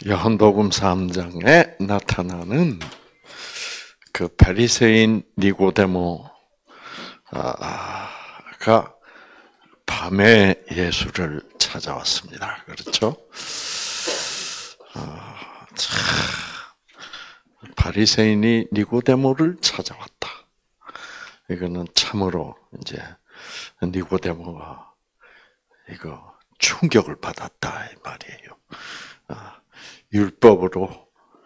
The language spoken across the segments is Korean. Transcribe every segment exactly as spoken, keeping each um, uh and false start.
요한복음 삼 장에 나타나는 그 바리새인 니고데모가 밤에 예수를 찾아왔습니다. 그렇죠? 아, 참, 바리새인이 니고데모를 찾아왔다. 이거는 참으로 이제 니고데모가 이거 충격을 받았다 이 말이에요. 아, 율법으로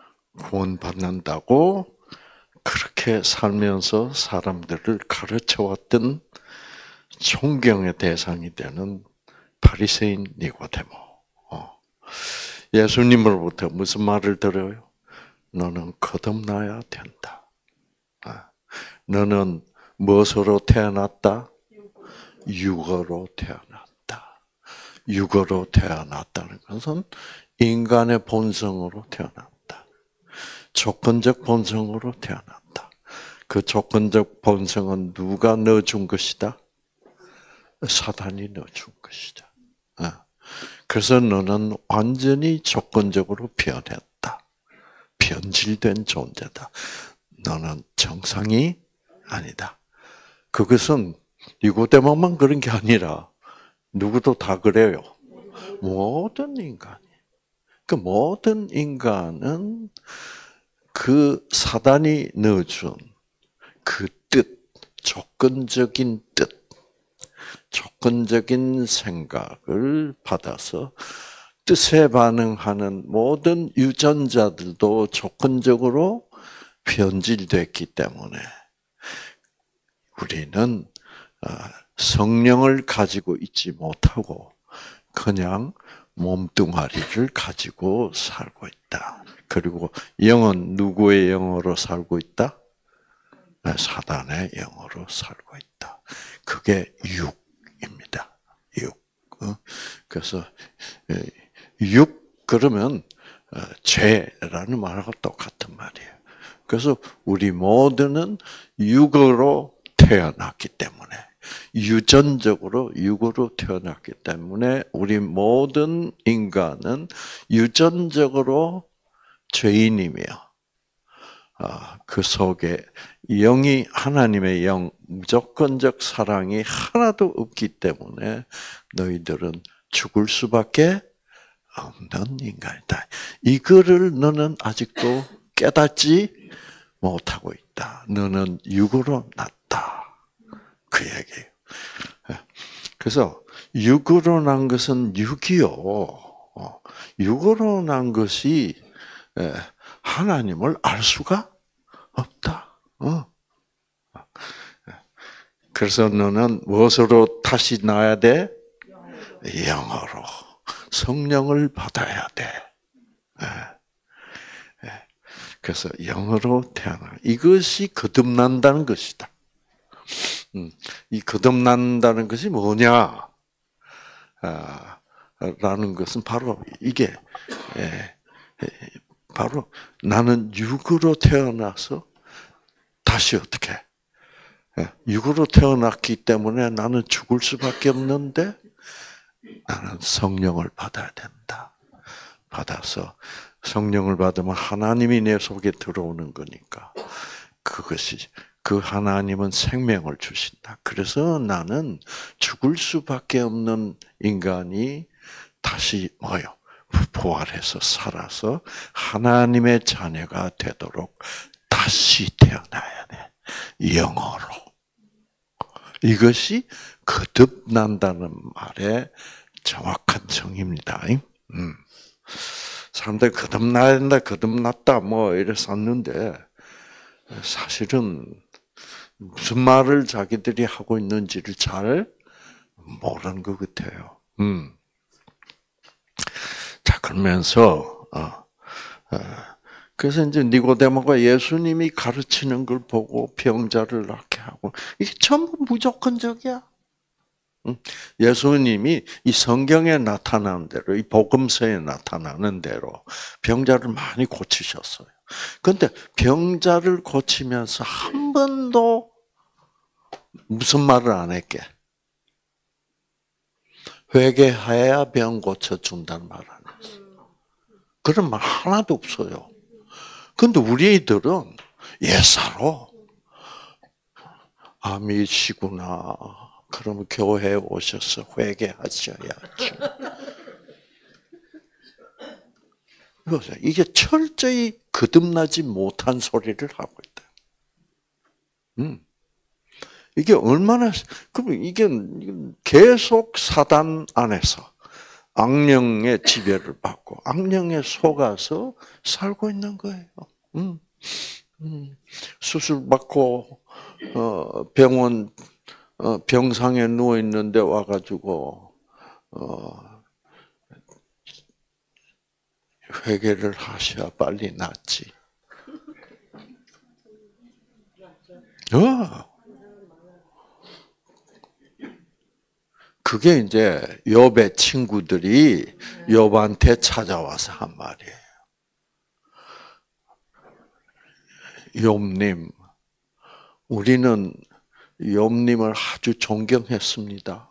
구원받는다고 그렇게 살면서 사람들을 가르쳐왔던 존경의 대상이 되는 바리새인 니고데모. 어. 예수님으로부터 무슨 말을 들어요? 너는 거듭나야 된다. 아. 너는 무엇으로 태어났다? 육어로 태어났다. 육어로 태어났다는 것은 인간의 본성으로 태어났다. 조건적 본성으로 태어났다. 그 조건적 본성은 누가 넣어준 것이다? 사단이 넣어준 것이다. 그래서 너는 완전히 조건적으로 변했다. 변질된 존재다. 너는 정상이 아니다. 그것은 니고데모만 그런 게 아니라 누구도 다 그래요. 모든 인간이. 그 모든 인간은 그 사단이 넣어준 그 뜻, 조건적인 뜻, 조건적인 생각을 받아서 뜻에 반응하는 모든 유전자들도 조건적으로 변질됐기 때문에 우리는 성령을 가지고 있지 못하고 그냥 몸뚱아리를 가지고 살고 있다. 그리고 영은 누구의 영으로 살고 있다? 사단의 영으로 살고 있다. 그게 육입니다. 육. 그래서 육 그러면 죄라는 말하고 똑같은 말이에요. 그래서 우리 모두는 육으로 태어났기 때문에 유전적으로 육으로 태어났기 때문에 우리 모든 인간은 유전적으로 죄인이며 그 속에 영이 하나님의 영, 무조건적 사랑이 하나도 없기 때문에 너희들은 죽을 수밖에 없는 인간이다. 이거를 너는 아직도 깨닫지 못하고 있다. 너는 육으로 났다. 그 얘기예요. 그래서 육으로 난 것은 육이요. 육으로 난 것이 하나님을 알 수가 없다. 그래서 너는 무엇으로 다시 나야 돼? 영으로. 성령을 받아야 돼. 그래서 영으로 태어나. 이것이 거듭난다는 것이다. 이 거듭난다는 것이 뭐냐? 라는 것은 바로 이게 바로 나는 육으로 태어나서 다시 어떻게 육으로 태어났기 때문에 나는 죽을 수밖에 없는데 나는 성령을 받아야 된다. 받아서 성령을 받으면 하나님이 내 속에 들어오는 거니까 그것이 그 하나님은 생명을 주신다. 그래서 나는 죽을 수밖에 없는 인간이 다시 뭐요? 부활해서 살아서 하나님의 자녀가 되도록 다시 태어나야 돼. 영어로. 이것이 거듭난다는 말의 정확한 정의입니다. 음. 사람들이 거듭나야 된다, 거듭났다, 뭐 이래 썼는데 사실은 무슨 말을 자기들이 하고 있는지를 잘 모르는 것 같아요. 음. 자, 그러면서 어, 어, 그래서 이제 니고데모가 예수님이 가르치는 걸 보고 병자를 낫게 하고 이게 전부 무조건적이야. 음. 예수님이 이 성경에 나타나는 대로, 이 복음서에 나타나는 대로 병자를 많이 고치셨어요. 그런데 병자를 고치면서 한 번도 무슨 말을 안 했게? 회개해야 병 고쳐준다는 말 안 했어. 그런 말 하나도 없어요. 근데 우리들은 예사로 아미시구나. 그러면 교회에 오셔서 회개하셔야죠. 이게 철저히 거듭나지 못한 소리를 하고 있다. 음. 이게 얼마나, 그럼 이게 계속 사단 안에서 악령의 지배를 받고 악령에 속아서 살고 있는 거예요. 음. 음. 수술 받고, 어, 병원, 어, 병상에 누워 있는데 와가지고, 어, 회개를 하셔야 빨리 낫지. 어. 그게 이제 욥의 친구들이 욥한테 찾아와서 한 말이에요. 욥님, 우리는 욥님을 아주 존경했습니다.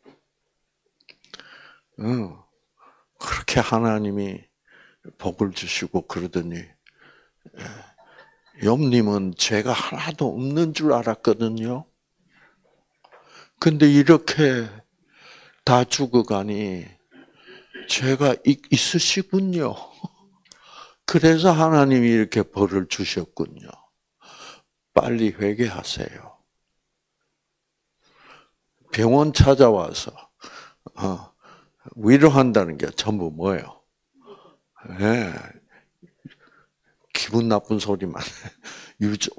응. 그렇게 하나님이 복을 주시고 그러더니 욥님은 죄가 하나도 없는 줄 알았거든요. 근데 이렇게 다 죽어가니 죄가 있으시군요. 그래서 하나님이 이렇게 벌을 주셨군요. 빨리 회개하세요. 병원 찾아와서 어, 위로한다는 게 전부 뭐예요? 네. 기분 나쁜 소리만 유저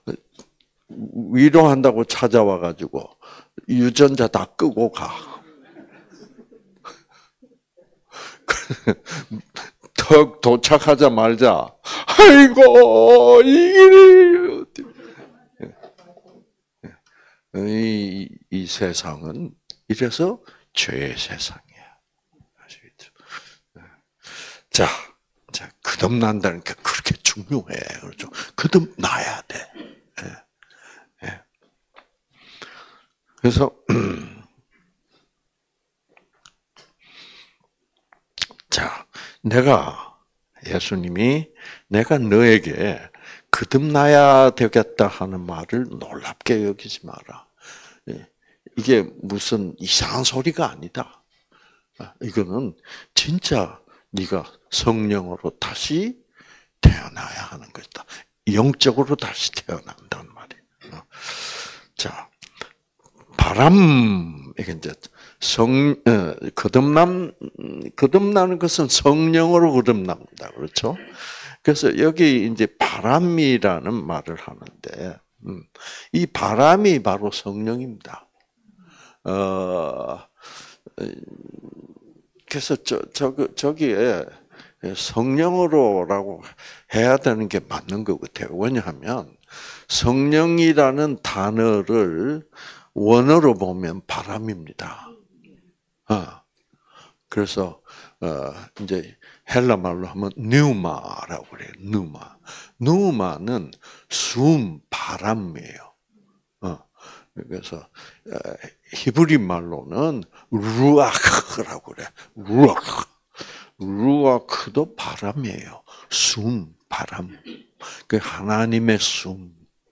위로한다고 찾아와가지고 유전자 다 끄고 가. 턱 도착하자마자 아이고 이게 이, 이 세상은 이래서 죄의 세상이야. 아시겠죠? 자, 자 거듭난다는 게 그렇게 중요해. 그렇죠? 거듭나야 돼. 예, 예. 그래서 자, 내가 예수님이 내가 너에게 거듭나야 되겠다 하는 말을 놀랍게 여기지 마라. 이게 무슨 이상한 소리가 아니다. 이거는 진짜 네가 성령으로 다시 태어나야 하는 것이다. 영적으로 다시 태어난다는 말이에요. 자, 바람 이게 이제 성 거듭남 거듭나는 것은 성령으로 거듭납니다. 그렇죠? 그래서 여기 이제 바람이라는 말을 하는데 이 바람이 바로 성령입니다. 어, 그래서 저, 저, 저기에 성령으로라고 해야 되는 게 맞는 것 같아요. 왜냐하면 성령이라는 단어를 원어로 보면 바람입니다. 어, 그래서 어, 이제 헬라 말로 하면 뉴마라고 그래요. 뉴마. 뉴마는 숨, 바람이에요. 어, 그래서 히브리 말로는 루아크라고 그래. 루아크. 루아크도 바람이에요. 숨, 바람. 그 하나님의 숨.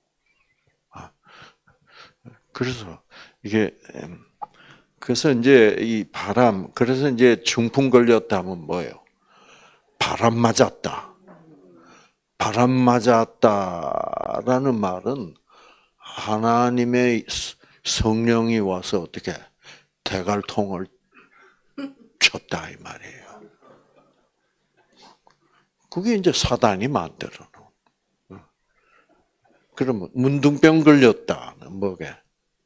그래서 이게 그래서 이제 이 바람. 그래서 이제 중풍 걸렸다 하면 뭐예요? 바람 맞았다. 바람 맞았다라는 말은 하나님의 성령이 와서 어떻게 대갈통을 쳤다 이 말이에요. 그게 이제 사단이 만들어 놓은. 그러면 문둥병 걸렸다는 뭐게?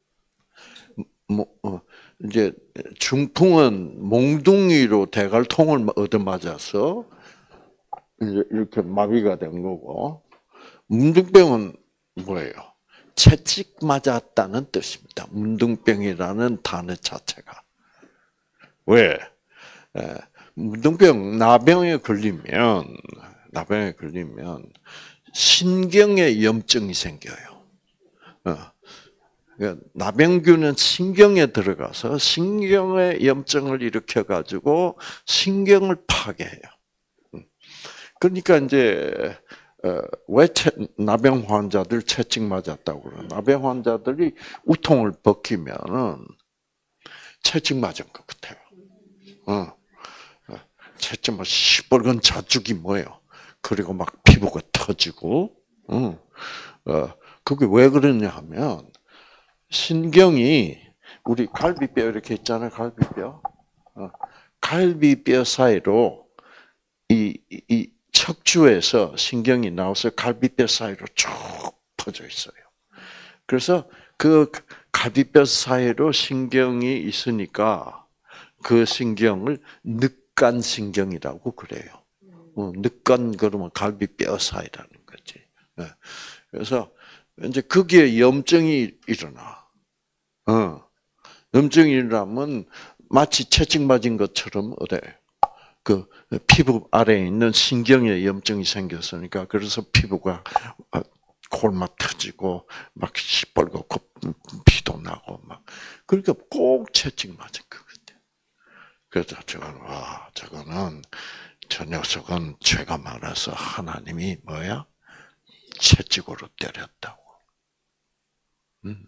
뭐 어, 이제 중풍은 몽둥이로 대갈통을 얻어맞아서 이제 이렇게 마비가 된 거고, 문둥병은 뭐예요? 채찍 맞았다는 뜻입니다. 문둥병이라는 단어 자체가. 왜? 에, 문둥병, 나병에 걸리면, 나병에 걸리면, 신경에 염증이 생겨요. 어. 그러니까 나병균은 신경에 들어가서 신경에 염증을 일으켜가지고 신경을 파괴해요. 그러니까 이제 왜 채, 나병 환자들 채찍 맞았다고 그래? 나병 환자들이 우통을 벗기면은 채찍 맞은 것 같아요. 어. 채찍 막 시뻘건 자죽이 뭐예요? 그리고 막 피부가 터지고, 어. 어. 그게 왜 그러냐 하면 신경이 우리 갈비뼈 이렇게 있잖아요, 갈비뼈. 어. 갈비뼈 사이로 이, 이 척추에서 신경이 나와서 갈비뼈 사이로 쭉 퍼져 있어요. 그래서 그 갈비뼈 사이로 신경이 있으니까 그 신경을 늑간신경이라고 그래요. 어, 늑간 그러면 갈비뼈 사이라는 거지. 네. 그래서 이제 거기에 염증이 일어나. 어. 염증이 일어나면 마치 채찍 맞은 것처럼 어때? 그 피부 아래에 있는 신경에 염증이 생겼으니까 그래서 피부가 골막 터지고 막 시뻘겋고 피도 나고 막 그러니까 꼭 채찍 맞은 것 같아요. 그래서 저는 와 저거는 저 녀석은 죄가 많아서 하나님이 뭐야 채찍으로 때렸다고. 음.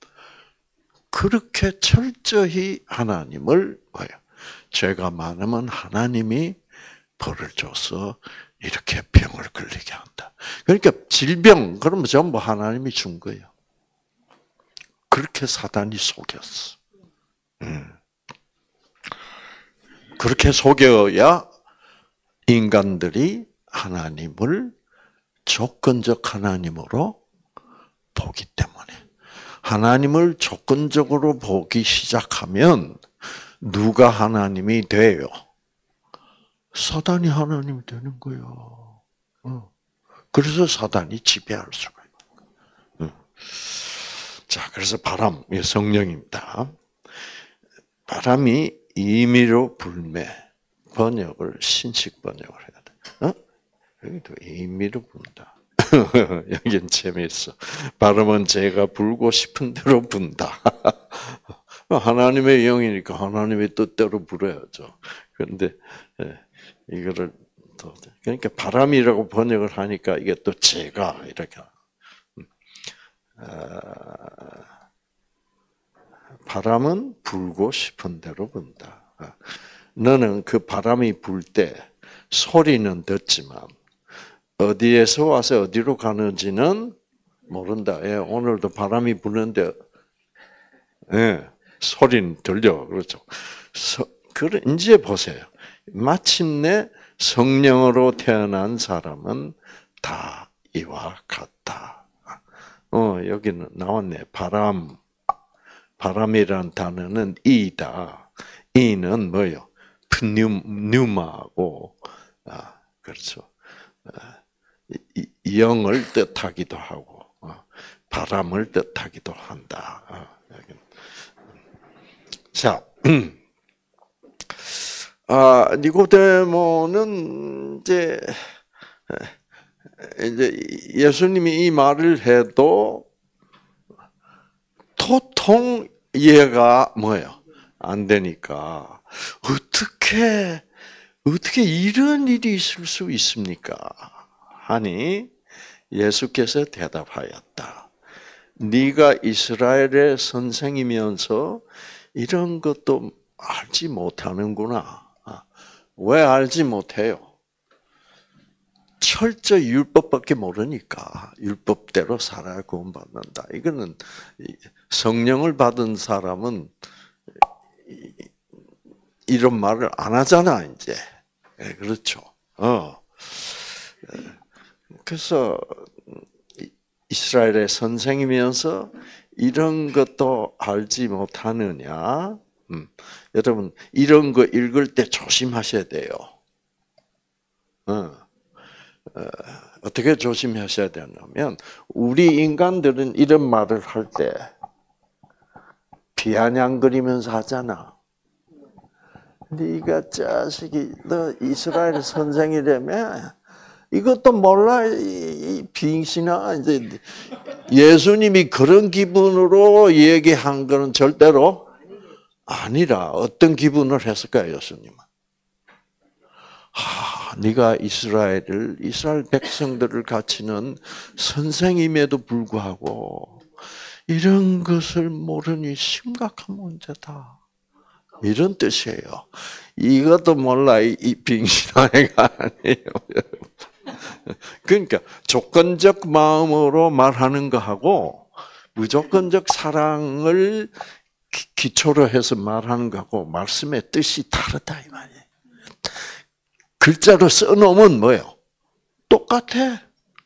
그렇게 철저히 하나님을 뭐야 죄가 많으면 하나님이 벌을 줘서 이렇게 병을 걸리게 한다. 그러니까 질병 그러면 전부 하나님이 준 거예요. 그렇게 사단이 속였어. 음. 그렇게 속여야 인간들이 하나님을 조건적 하나님으로 보기 때문에 하나님을 조건적으로 보기 시작하면 누가 하나님이 돼요? 사단이 하나님이 되는 거예요. 그래서 사단이 지배할 수가 있는 거예요. 자, 그래서 바람, 성령입니다. 바람이 임의로 불매, 번역을 신식 번역을 해야 돼. 어? 여기도 임의로 분다. 여긴 재미있어. 바람은 제가 불고 싶은 대로 분다. 하나님의 영이니까 하나님의 뜻대로 불어야죠. 그런데 이거를 또 그러니까 바람이라고 번역을 하니까 이게 또 제가 이렇게 바람은 불고 싶은 대로 분다. 너는 그 바람이 불 때 소리는 듣지만 어디에서 와서 어디로 가는지는 모른다. 예, 오늘도 바람이 부는데 예, 소리는 들려. 그렇죠. 그래, 이제 보세요. 마침내 성령으로 태어난 사람은 다 이와 같다. 어, 여기는 나왔네. 바람. 바람이란 단어는 이다. 이는 뭐요? pneuma고, 아, 그렇죠. 영을 뜻하기도 하고, 바람을 뜻하기도 한다. 자, 아, 니고데모는 이제, 이제 예수님이 이 말을 해도 도통 이해가 뭐예요? 안 되니까. 어떻게, 어떻게 이런 일이 있을 수 있습니까? 하니 예수께서 대답하였다. 네가 이스라엘의 선생이면서 이런 것도 알지 못하는구나. 왜 알지 못해요? 철저히 율법밖에 모르니까 율법대로 살아야 구원받는다. 이거는 성령을 받은 사람은 이런 말을 안 하잖아 이제. 그렇죠. 어. 그래서 이스라엘의 선생이면서 이런 것도 알지 못하느냐? 음. 여러분 이런 거 읽을 때 조심하셔야 돼요. 어. 어, 어떻게 조심하셔야 되냐면 우리 인간들은 이런 말을 할 때 비아냥거리면서 하잖아. 네가 자식이 너 이스라엘 선생이라며 이것도 몰라 이 빙신아. 이제 예수님이 그런 기분으로 얘기한 거는 절대로 아니라 어떤 기분을 했을까요, 예수님은? 아, 네가 이스라엘을 이스라엘 백성들을 가르치는 선생임에도 불구하고 이런 것을 모르니 심각한 문제다. 이런 뜻이에요. 이것도 몰라 이 빙신아이가 아니에요. 그러니까 조건적 마음으로 말하는 거하고 무조건적 사랑을 기초로 해서 말하는 거하고 말씀의 뜻이 다르다 이 말이에요. 글자로 써놓으면 뭐예요? 똑같아.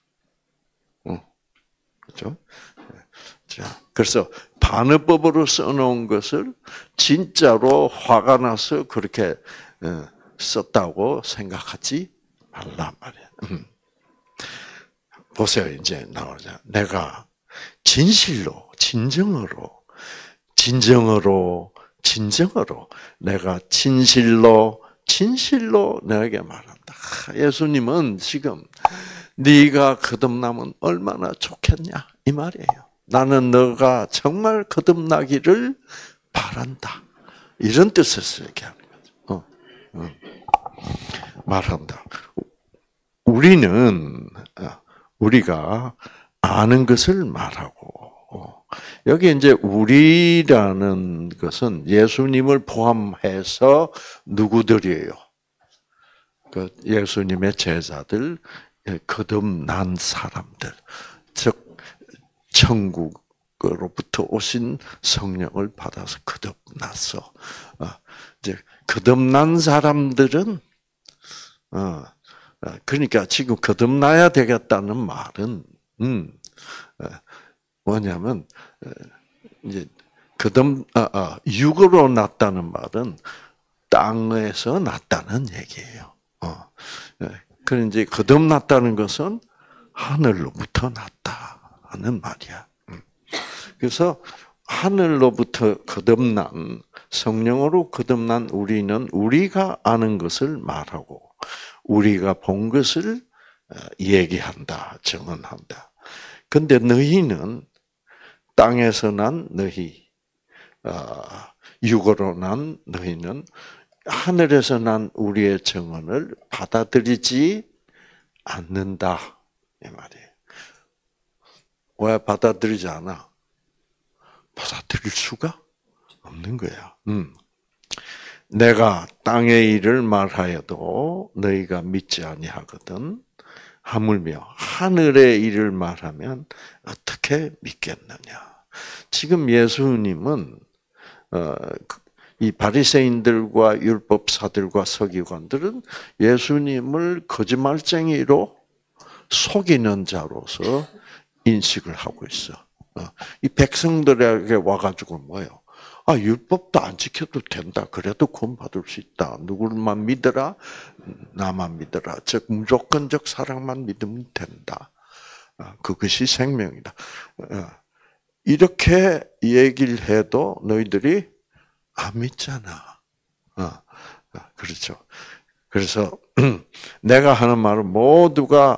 그렇죠? 자, 그래서 반어법으로 써놓은 것을 진짜로 화가 나서 그렇게 썼다고 생각하지 말란 말이야. 보세요, 이제 나오자. 내가 진실로, 진정으로, 진정으로, 진정으로, 내가 진실로, 진실로 너에게 말한다. 예수님은 지금 네가 거듭나면 얼마나 좋겠냐 이 말이에요. 나는 너가 정말 거듭나기를 바란다. 이런 뜻에서 얘기하는 거죠. 어, 어. 말한다. 우리는 우리가 아는 것을 말하고 여기 이제 우리라는 것은 예수님을 포함해서 누구들이에요? 그 예수님의 제자들, 거듭난 사람들, 즉 천국으로부터 오신 성령을 받아서 거듭났어. 이제 거듭난 사람들은 어 그러니까 지금 거듭나야 되겠다는 말은 음 뭐냐면 이제 거듭 아, 아 육으로 났다는 말은 땅에서 났다는 얘기예요. 어. 그런 이제 거듭났다는 것은 하늘로부터 났다는 말이야. 그래서 하늘로부터 거듭난 성령으로 거듭난 우리는 우리가 아는 것을 말하고 우리가 본 것을 얘기한다, 증언한다. 근데 너희는 땅에서 난 너희, 육으로 난 너희는 하늘에서 난 우리의 증언을 받아들이지 않는다. 이 말이에요. 왜 받아들이지 않아? 받아들일 수가 없는 거야. 음. 내가 땅의 일을 말하여도 너희가 믿지 아니하거든. 하물며 하늘의 일을 말하면 어떻게 믿겠느냐. 지금 예수님은 어, 이 바리새인들과 율법사들과 서기관들은 예수님을 거짓말쟁이로 속이는 자로서 인식을 하고 있어. 이 백성들에게 와가지고 뭐예요? 아, 율법도 안 지켜도 된다. 그래도 구원받을 수 있다. 누구만 믿어라? 나만 믿어라. 즉 무조건적 사랑만 믿으면 된다. 그것이 생명이다. 이렇게 얘기를 해도 너희들이 안 믿잖아. 그렇죠. 그래서 내가 하는 말은 모두가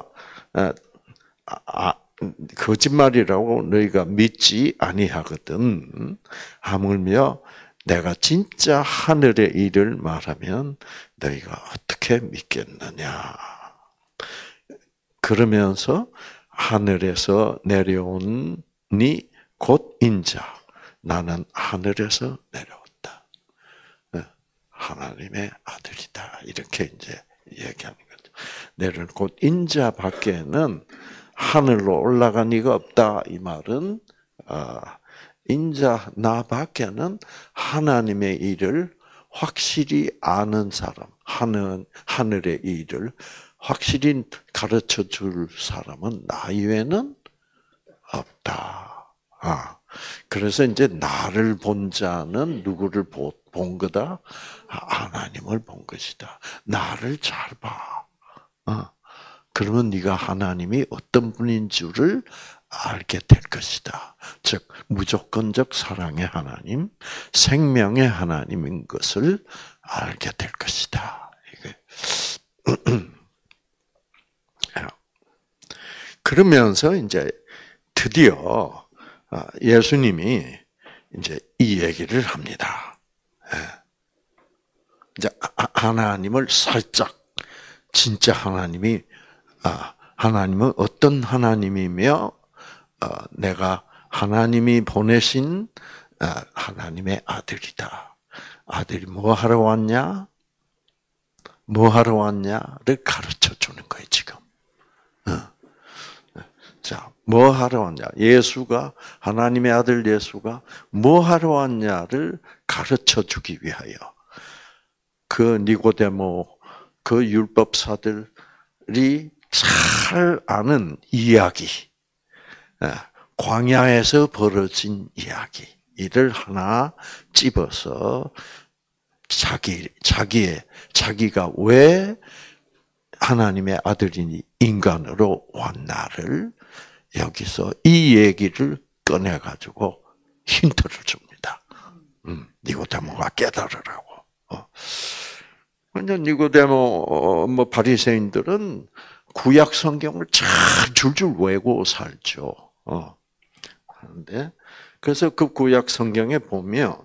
거짓말이라고 너희가 믿지 아니하거든. 하물며 내가 진짜 하늘의 일을 말하면 너희가 어떻게 믿겠느냐. 그러면서 하늘에서 내려오니 곧 인자. 나는 하늘에서 내려왔다. 하나님의 아들이다. 이렇게 이제 얘기하는 거죠. 내를 곧 인자 밖에는 하늘로 올라간 이가 없다. 이 말은 인자 나 밖에는 하나님의 일을 확실히 아는 사람, 하늘 하늘의 일을 확실히 가르쳐 줄 사람은 나 이외에는 없다. 아, 그래서 이제 나를 본 자는 누구를 본 거다? 하나님을 본 것이다. 나를 잘 봐. 아. 그러면 네가 하나님이 어떤 분인 줄을 알게 될 것이다. 즉 무조건적 사랑의 하나님, 생명의 하나님인 것을 알게 될 것이다. 이게 그러면서 이제 드디어 예수님이 이제 이 얘기를 합니다. 이제 하나님을 살짝 진짜 하나님이 아, 하나님은 어떤 하나님이며 어, 내가 하나님이 보내신 어, 하나님의 아들이다. 아들이 뭐 하러 왔냐? 뭐 하러 왔냐를 가르쳐 주는 거예요, 지금. 어. 자, 뭐 하러 왔냐? 예수가, 하나님의 아들 예수가 뭐 하러 왔냐를 가르쳐 주기 위하여 그 니고데모, 그 율법사들이 잘 아는 이야기, 광야에서 벌어진 이야기를 하나 집어서 자기, 자기의, 자기가 왜 하나님의 아들이 인간으로 왔나를 여기서 이 얘기를 꺼내가지고 힌트를 줍니다. 음, 니고데모가 깨달으라고. 어. 근데 니고데모, 뭐, 바리새인들은 구약 성경을 잘 줄줄 외고 살죠. 어. 그런데, 그래서 그 구약 성경에 보면,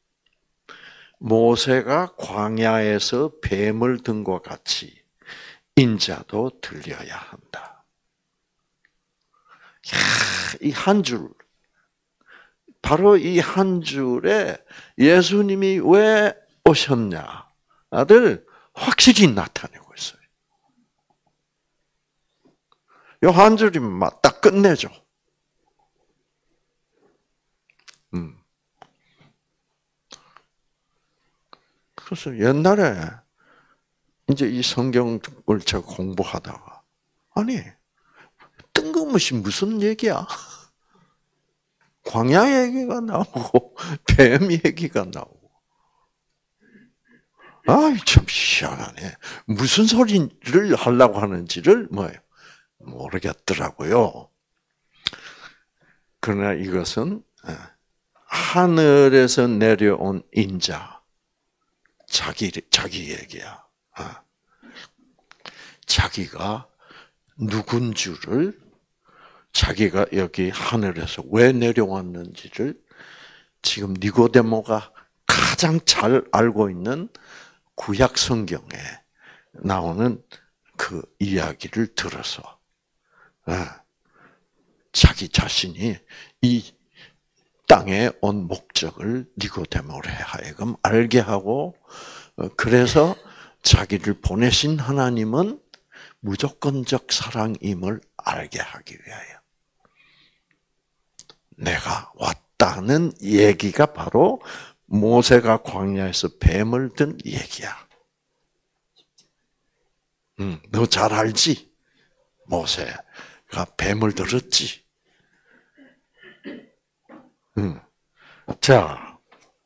모세가 광야에서 뱀을 든 것 같이 인자도 들려야 한다. 이 한 줄, 바로 이 한 줄에 예수님이 왜 오셨냐를 확실히 나타내고 있어요. 이 한 줄이면 딱 끝내죠. 음. 그래서 옛날에 이제 이 성경을 제가 공부하다가 아니 뜬금없이 무슨 얘기야? 광야 얘기가 나오고 뱀 얘기가 나오고 아이 참 희한하네. 무슨 소리를 하려고 하는지를 뭐예요? 모르겠더라고요. 그러나 이것은 하늘에서 내려온 인자, 자기 자기 얘기야. 자기가 누군 줄을, 자기가 여기 하늘에서 왜 내려왔는지를 지금 니고데모가 가장 잘 알고 있는 구약 성경에 나오는 그 이야기를 들어서 자기 자신이 이 땅에 온 목적을 니고데모로 하여금 알게 하고, 그래서 자기를 보내신 하나님은 무조건적 사랑임을 알게 하기 위하여 내가 왔다는 얘기가 바로 모세가 광야에서 뱀을 든 얘기야. 응, 너 잘 알지? 모세가 뱀을 들었지. 응. 자,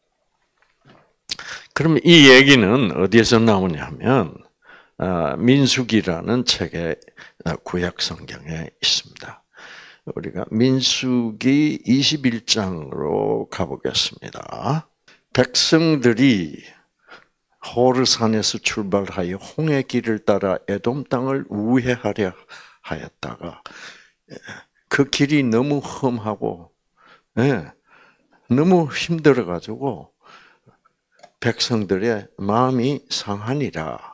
그럼 이 얘기는 어디에서 나오냐면 민수기라는 책의 구약 성경에 있습니다. 우리가 민수기 이십일 장으로 가보겠습니다. 백성들이 호르산에서 출발하여 홍해 길을 따라 에돔 땅을 우회하려 하였다가 그 길이 너무 험하고 너무 힘들어가지고 백성들의 마음이 상하니라.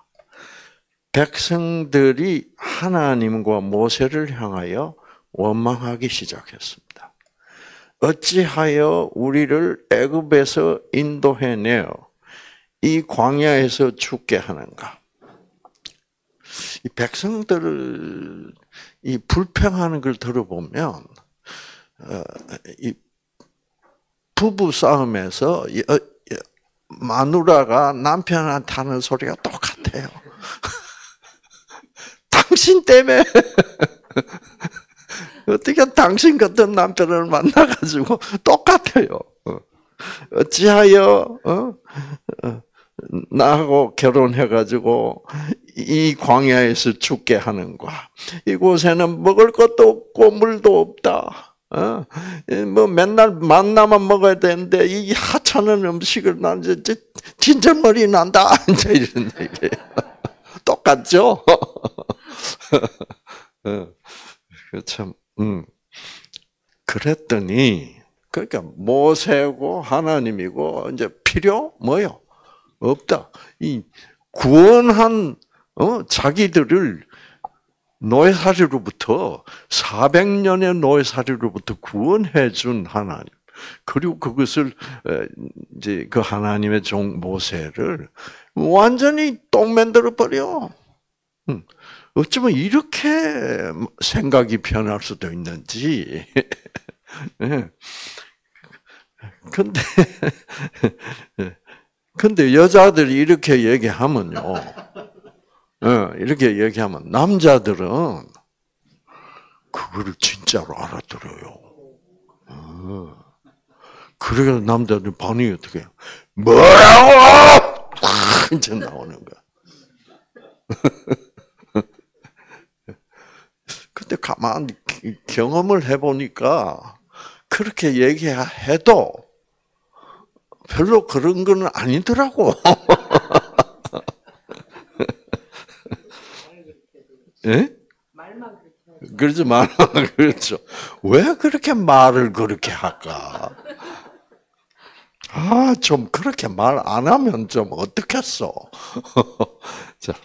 백성들이 하나님과 모세를 향하여 원망하기 시작했습니다. 어찌하여 우리를 애굽에서 인도해내어 이 광야에서 죽게 하는가? 이 백성들 이 불평하는 걸 들어보면 이 부부 싸움에서 마누라가 남편한테 하는 소리가 똑같아요. 당신 때문에 어떻게 당신 같은 남편을 만나가지고 똑같아요. 어찌하여 어? 나하고 결혼해가지고 이 광야에서 죽게 하는가? 이곳에는 먹을 것도 없고 물도 없다. 어? 뭐 맨날 만나만 먹어야 되는데 이 하찮은 음식을 난 이제 진절머리 난다. 이제 이런 얘기. 똑같죠? 참, 음. 그랬더니 그러니까 모세고 하나님이고 이제 필요 뭐요? 없다. 이 구원한 어, 자기들을 노예살이로부터 사백 년의 노예살이로부터 구원해 준 하나님. 그리고 그것을 이제 그 하나님의 종 모세를 완전히 똥 만들어 버려. 어쩌면 이렇게 생각이 변할 수도 있는지. 근데 근데 여자들이 이렇게 얘기하면요. 이렇게 얘기하면 남자들은 그거를 진짜로 알아들어요. 그래서 남자들 반응이 어떻게 해요? 뭐라고! 이제 나오는 거야. 근데 가만히 경험을 해보니까 그렇게 얘기해도 별로 그런 건 아니더라고. 예? 말만 그렇게 그렇죠, 말만 그렇죠. 왜 그렇게 말을 그렇게 할까? 아, 좀 그렇게 말 안 하면 좀 어떻겠어? 자,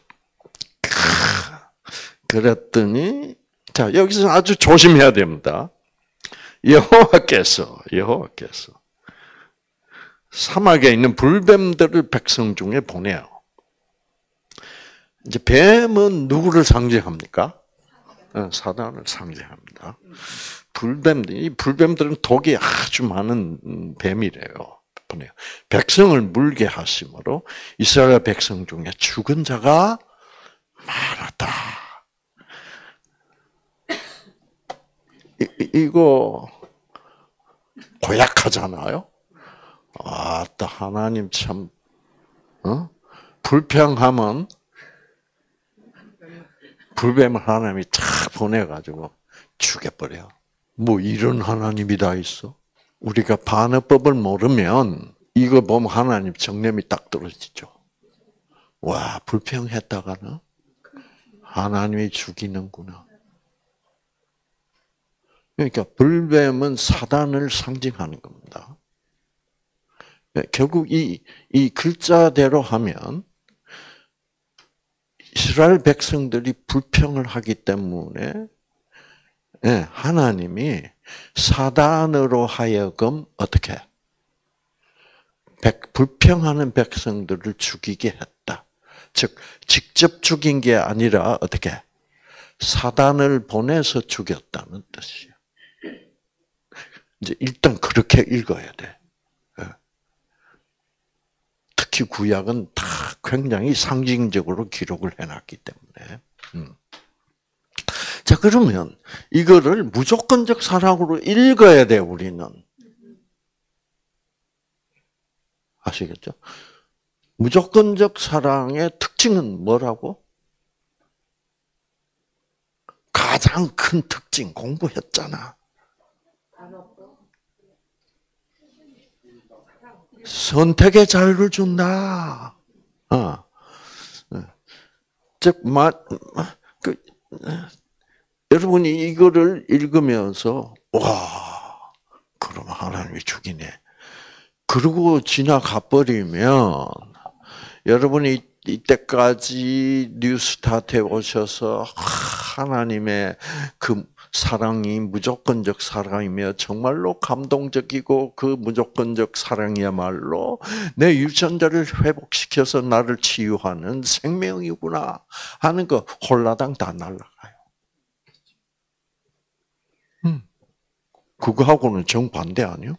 그랬더니 자 여기서 아주 조심해야 됩니다. 여호와께서 여호와께서 사막에 있는 불뱀들을 백성 중에 보내요. 이제 뱀은 누구를 상징합니까? 사단을 상징합니다. 불뱀들, 이 불뱀들은 독이 아주 많은 뱀이래요. 보내요. 백성을 물게 하심으로 이스라엘 백성 중에 죽은 자가 많았다. 이, 이거 고약하잖아요. 아따 하나님 참 어? 불평하면 불뱀을 하나님이 탁 보내가지고 죽여버려. 뭐 이런 하나님이 다 있어? 우리가 반어법을 모르면 이거 보면 하나님 정념이 딱 떨어지죠. 와 불평했다가는 하나님이 죽이는구나. 그러니까 불뱀은 사단을 상징하는 겁니다. 결국 이, 이 글자대로 하면 이스라엘 백성들이 불평을 하기 때문에 하나님이 사단으로 하여금 어떻게 백, 불평하는 백성들을 죽이게 했다. 즉 직접 죽인 게 아니라 어떻게 사단을 보내서 죽였다는 뜻이에요. 이제 일단 그렇게 읽어야 돼. 특히 구약은 다 굉장히 상징적으로 기록을 해놨기 때문에. 음. 자, 그러면 이거를 무조건적 사랑으로 읽어야 돼, 우리는. 아시겠죠? 무조건적 사랑의 특징은 뭐라고? 가장 큰 특징, 공부했잖아. 선택의 자유를 준다. 어. 즉, 마, 그, 여러분이 이거를 읽으면서, 와, 그럼 하나님이 죽이네. 그러고 지나가 버리면, 여러분이 이때까지 뉴스타트에 오셔서 하나님의 그 사랑이 무조건적 사랑이며 정말로 감동적이고 그 무조건적 사랑이야말로 내 유전자를 회복시켜서 나를 치유하는 생명이구나 하는 거 홀라당 다 날아가요. 음. 그거하고는 정반대 아니요?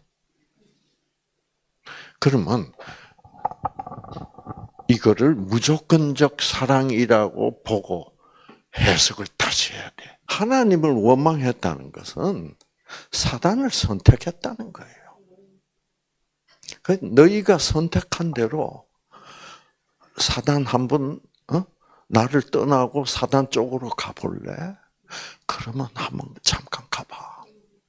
그러면 이거를 무조건적 사랑이라고 보고 해석을 다시 해야 돼. 하나님을 원망했다는 것은 사단을 선택했다는 거예요. 너희가 선택한 대로 사단 한번 어? 나를 떠나고 사단 쪽으로 가볼래? 그러면 한번 잠깐 가봐.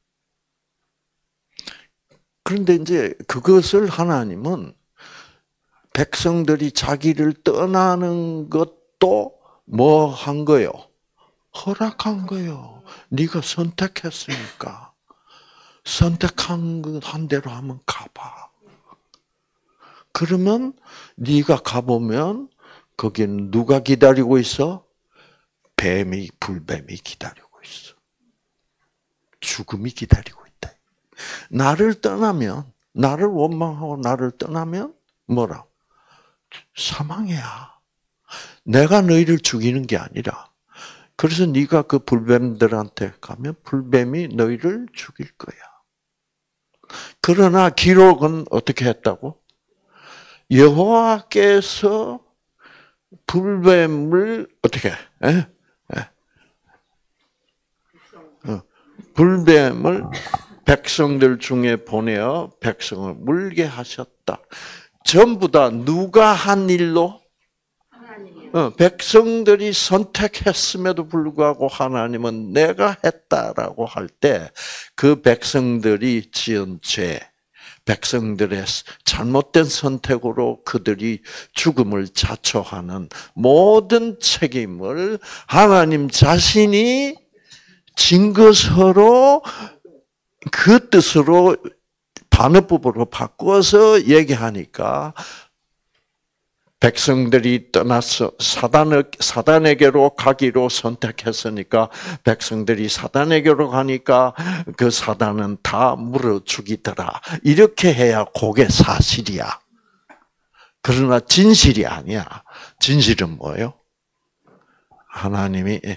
그런데 이제 그것을 하나님은 백성들이 자기를 떠나는 것도 뭐 한 거요? 허락한 거요. 네가 선택했으니까 선택한 한 대로 한번 가봐. 그러면 네가 가보면 거기는 누가 기다리고 있어? 뱀이, 불뱀이 기다리고 있어. 죽음이 기다리고 있다. 나를 떠나면, 나를 원망하고 나를 떠나면 뭐라? 사망이야. 내가 너희를 죽이는 게 아니라. 그래서 네가 그 불뱀들한테 가면 불뱀이 너희를 죽일 거야. 그러나 기록은 어떻게 했다고? 여호와께서 불뱀을 어떻게 해? 에? 에. 어. 불뱀을 백성들 중에 보내어 백성을 물게 하셨다. 전부 다 누가 한 일로? 어, 백성들이 선택했음에도 불구하고 하나님은 내가 했다라고 할 때 그 백성들이 지은 죄, 백성들의 잘못된 선택으로 그들이 죽음을 자초하는 모든 책임을 하나님 자신이 증거서로 그 뜻으로 반어법으로 바꿔서 얘기하니까 백성들이 떠나서 사단, 사단에게로 가기로 선택했으니까 백성들이 사단에게로 가니까 그 사단은 다 물어 죽이더라. 이렇게 해야 그게 사실이야. 그러나 진실이 아니야. 진실은 뭐예요? 하나님이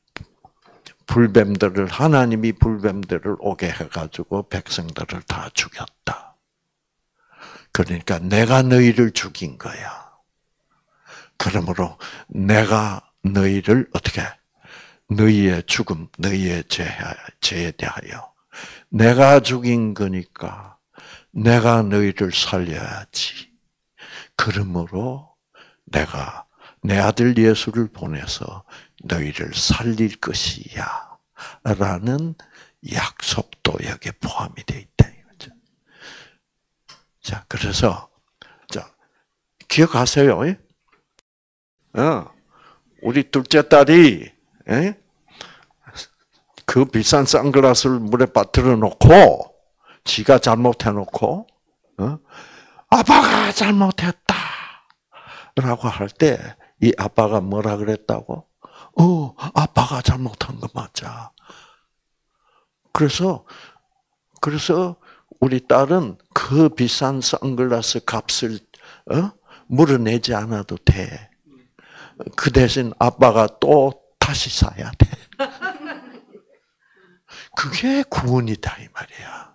불뱀들을, 하나님이 불뱀들을 오게 해가지고 백성들을 다 죽였다. 그러니까 내가 너희를 죽인 거야. 그러므로 내가 너희를 어떻게 너희의 죽음, 너희의 죄에 대하여 내가 죽인 거니까 내가 너희를 살려야지. 그러므로 내가 내 아들 예수를 보내서 너희를 살릴 것이야 라는 약속도 여기에 포함이 되어 있다. 자, 그래서 자 기억하세요. 어, 우리 둘째 딸이 에? 그 비싼 선글라스를 물에 빠뜨려 놓고 지가 잘못해 놓고 어? 아빠가 잘못했다 라고 할 때 이 아빠가 뭐라 그랬다고? 어, 아빠가 잘못한 거 맞아. 그래서 그래서 우리 딸은 그 비싼 선글라스 값을 어? 물어내지 않아도 돼. 그 대신 아빠가 또 다시 사야 돼. 그게 구원이다 이 말이야.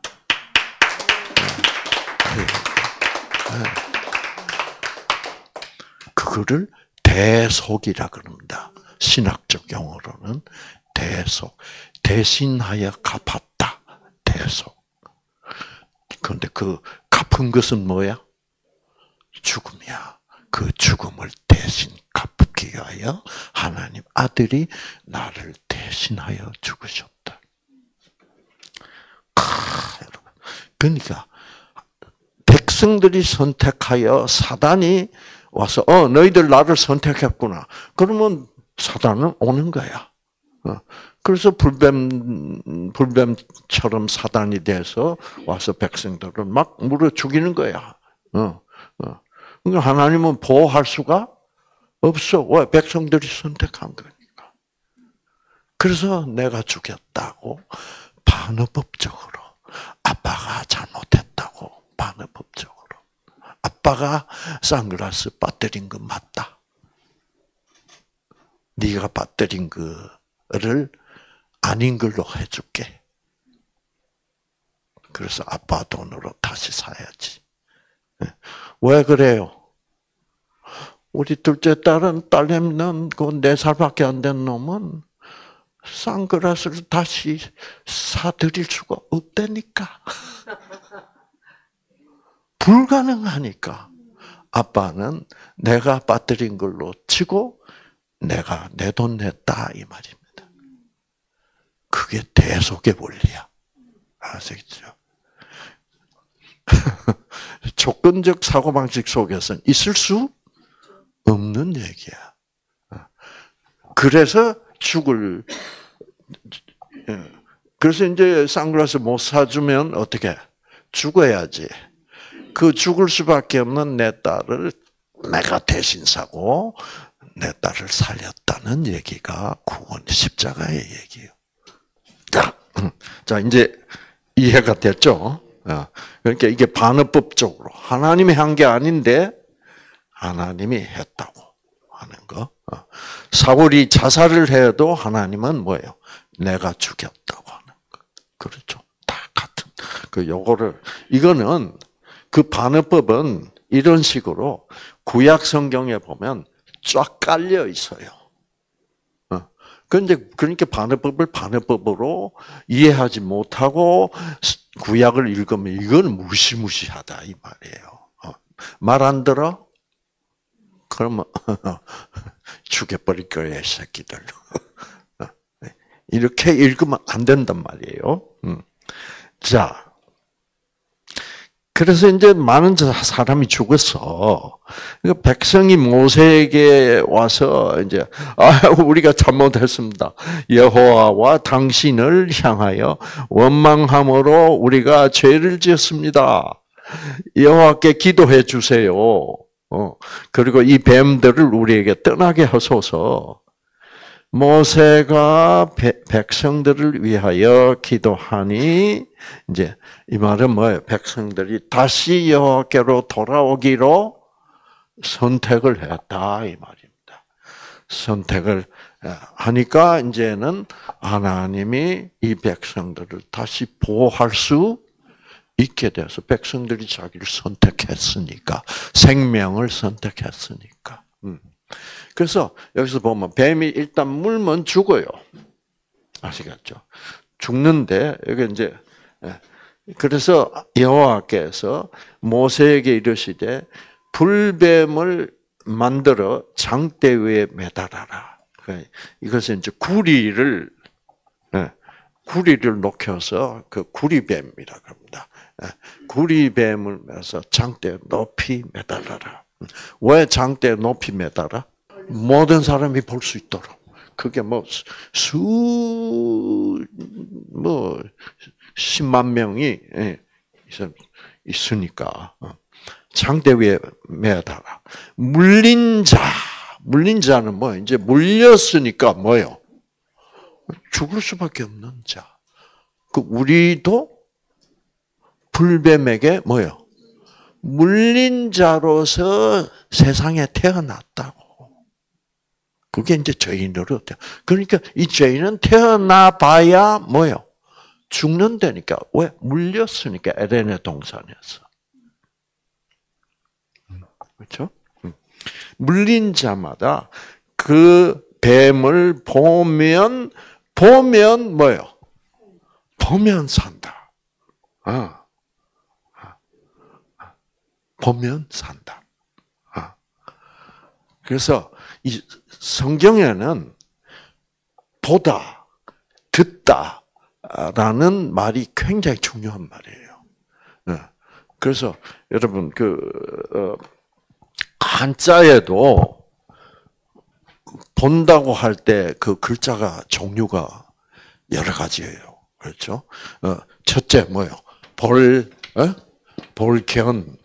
그거를 대속이라 그럽니다. 신학적 용어로는 대속. 대신하여 갚았다. 대속. 그런데 그 갚은 것은 뭐야? 죽음이야. 그 죽음을 대신 갚기 위하여 하나님 아들이 나를 대신하여 죽으셨다. 아, 여러분. 그러니까 백성들이 선택하여 사단이 와서 어 너희들 나를 선택했구나. 그러면 사단은 오는 거야. 어. 그래서 불뱀 불뱀처럼 사단이 돼서 와서 백성들을 막 물어 죽이는 거야. 어. 어. 그러니까 하나님은 보호할 수가 없어. 왜? 백성들이 선택한 거니까. 그래서 내가 죽였다고 반어법적으로 아빠가 잘못했다고 반어법적으로 아빠가 선글라스 빠뜨린 거 맞다. 네가 빠뜨린 거를 아닌 걸로 해줄게. 그래서 아빠 돈으로 다시 사야지. 왜 그래요? 우리 둘째 딸은 딸내미는 그 네 살밖에 안 된 놈은 선글라스를 다시 사드릴 수가 없다니까. 불가능하니까. 아빠는 내가 빠뜨린 걸로 치고 내가 내 돈 냈다 이 말입니다. 그게 대속의 원리야. 아시겠죠? 조건적 사고방식 속에서는 있을 수 없는 얘기야. 그래서 죽을, 그래서 이제 선글라스 못 사주면 어떻게? 죽어야지. 그 죽을 수밖에 없는 내 딸을 내가 대신 사고 내 딸을 살렸다는 얘기가 구원 십자가의 얘기예요. 자, 자 이제 이해가 됐죠? 그러니까 이게 반어법적으로 하나님이 한 게 아닌데 하나님이 했다고 하는 거. 사울이 자살을 해도 하나님은 뭐예요? 내가 죽였다고 하는 거. 그렇죠? 다 같은. 그 요거를 이거는 그 반어법은 이런 식으로 구약 성경에 보면 쫙 깔려 있어요. 어. 그런데 그러니까 반어법을 반어법으로 이해하지 못하고 구약을 읽으면 이건 무시무시하다 이 말이에요. 어. 말 안 들어? 그러면 죽여버릴 거예요, 새끼들. 이렇게 읽으면 안 된단 말이에요. 자, 그래서 이제 많은 사람이 죽었어. 그러니까 백성이 모세에게 와서 이제 아, 우리가 잘못했습니다. 여호와와 당신을 향하여 원망함으로 우리가 죄를 지었습니다. 여호와께 기도해 주세요. 어, 그리고 이 뱀들을 우리에게 떠나게 하소서. 모세가 백성들을 위하여 기도하니 이제 이 말은 뭐예요? 백성들이 다시 여호와께로 돌아오기로 선택을 했다 이 말입니다. 선택을 하니까 이제는 하나님이 이 백성들을 다시 보호할 수 있게 돼서 백성들이 자기를 선택했으니까 생명을 선택했으니까. 음. 그래서 여기서 보면 뱀이 일단 물면 죽어요. 아시겠죠? 죽는데 여기 이제 그래서 여호와께서 모세에게 이르시되 불뱀을 만들어 장대 위에 매달아라. 이것은 이제 구리를 구리를 녹여서 그 구리뱀이라 그럽니다. 구리뱀을 매서 장대에 높이 매달아라. 왜 장대에 높이 매달아? 모든 사람이 볼 수 있도록. 그게 뭐 수 뭐 십만 명이 있으니까 장대 위에 매달아. 물린 자, 물린 자는 뭐 이제 물렸으니까 뭐요? 죽을 수밖에 없는 자. 그 우리도 불뱀에게 뭐요? 물린 자로서 세상에 태어났다고. 그게 이제 죄인으로 돼. 그러니까 이 죄인은 태어나 봐야 뭐요? 죽는다니까. 왜? 물렸으니까 에덴의 동산에서. 그렇죠? 물린 자마다 그 뱀을 보면 보면 뭐요? 보면 산다. 아. 보면 산다. 아. 그래서 이 성경에는 보다, 듣다라는 말이 굉장히 중요한 말이에요. 그래서 여러분 그 한자에도 본다고 할 때 그 글자가 종류가 여러 가지예요. 그렇죠? 첫째 뭐요? 볼, 어? 볼견.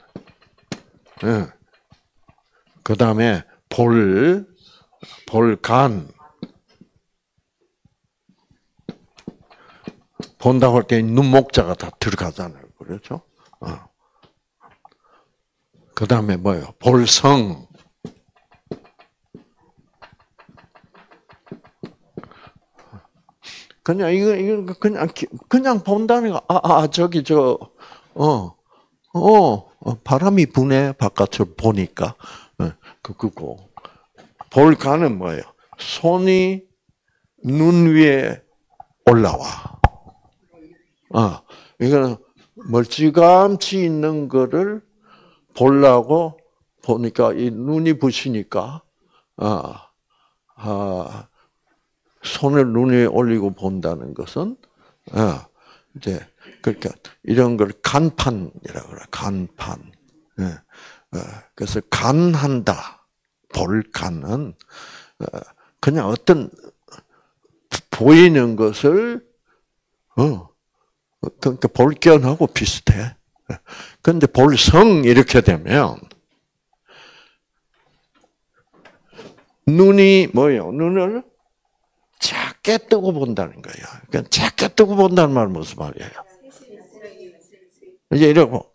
그 다음에 볼, 볼간. 본다고 할 때 눈목자가 다 들어가잖아요. 그렇죠? 어. 그 다음에 뭐예요? 볼성. 그냥 이거 이거 그냥 그냥 본다는 거. 아, 아 저기 저 어. 어, 바람이 부네 바깥으로 보니까 그거고. 볼간은 뭐예요? 손이 눈 위에 올라와. 아, 이거는 멀찌감치 있는 거를 보려고 보니까 이 눈이 부시니까 아, 아 손을 눈 위에 올리고 본다는 것은 아, 이제 그러니까 이런 걸 간판이라고 그래. 간판. 그래서 간한다. 볼간은 그냥 어떤 보이는 것을 어 그러니까 볼견하고 비슷해. 그런데 볼성 이렇게 되면 눈이 뭐예요? 눈을 작게 뜨고 본다는 거예요. 그러니까 작게 뜨고 본다는 말은 무슨 말이에요? 이제 이러고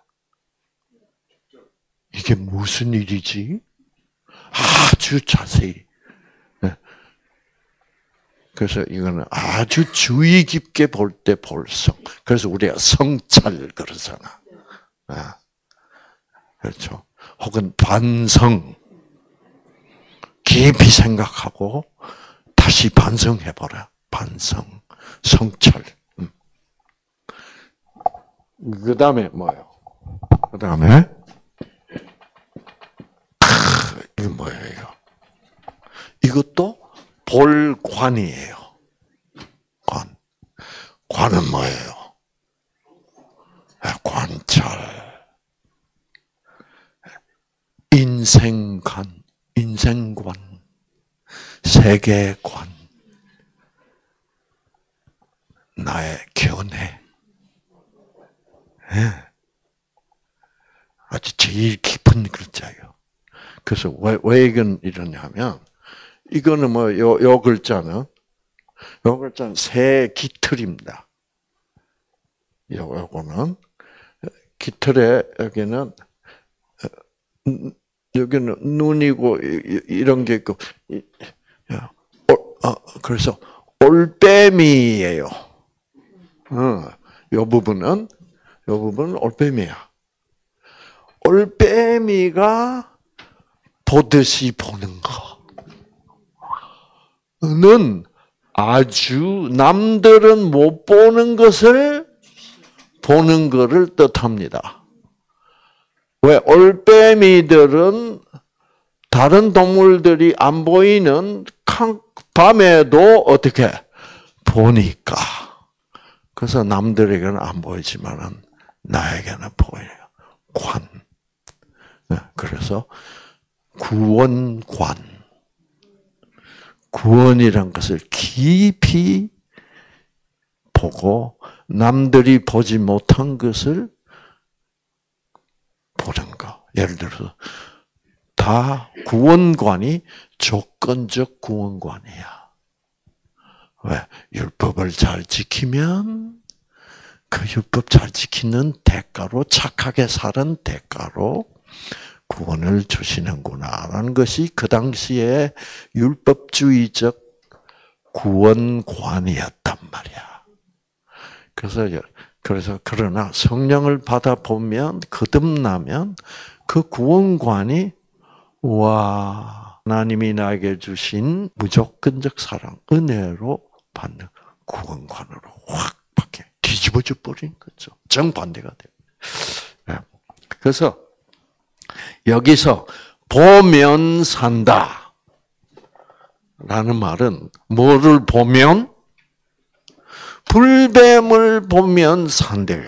이게 무슨 일이지? 아주 자세히. 그래서 이거는 아주 주의 깊게 볼 때 볼성. 그래서 우리가 성찰 그러잖아. 그렇죠. 혹은 반성. 깊이 생각하고 다시 반성해보라. 반성, 성찰. 그 다음에 뭐예요? 그 다음에 이거 뭐예요? 이거? 이것도 볼관이에요. 관. 관은 뭐예요? 관찰. 인생관, 인생관, 세계관, 나의 견해. 아주 제일 깊은 글자예요. 그래서 왜, 왜 이건 이러냐면, 이거는 뭐, 요, 요 글자는, 요 글자는 새 깃털입니다. 요, 요거는, 깃털에, 여기는, 여기는 눈이고, 이런 게 있고, 그래서, 올빼미예요. 어, 요 부분은, 요 부분은 올빼미야. 올빼미가 보듯이 보는 거는 아주 남들은 못 보는 것을 보는 것을 뜻합니다. 왜? 올빼미들은 다른 동물들이 안 보이는 밤에도 어떻게 보니까. 그래서 남들에게는 안 보이지만은 나에게는 보여요. 관. 그래서 구원관. 구원이란 것을 깊이 보고 남들이 보지 못한 것을 보는 거. 예를 들어서 다 구원관이 조건적 구원관이야. 왜? 율법을 잘 지키면 그 율법 잘 지키는 대가로 착하게 사는 대가로 구원을 주시는구나라는 것이 그 당시에 율법주의적 구원관이었단 말이야. 그래서 그래서 그러나 성령을 받아 보면 거듭나면 그 구원관이 와 하나님이 나에게 주신 무조건적 사랑 은혜로 받는 구원관으로 확 바뀌어 뒤집어져 버린 거죠. 정반대가 돼요. 그래서 여기서 보면 산다 라는 말은 뭐를 보면? 불뱀을 보면 산대요.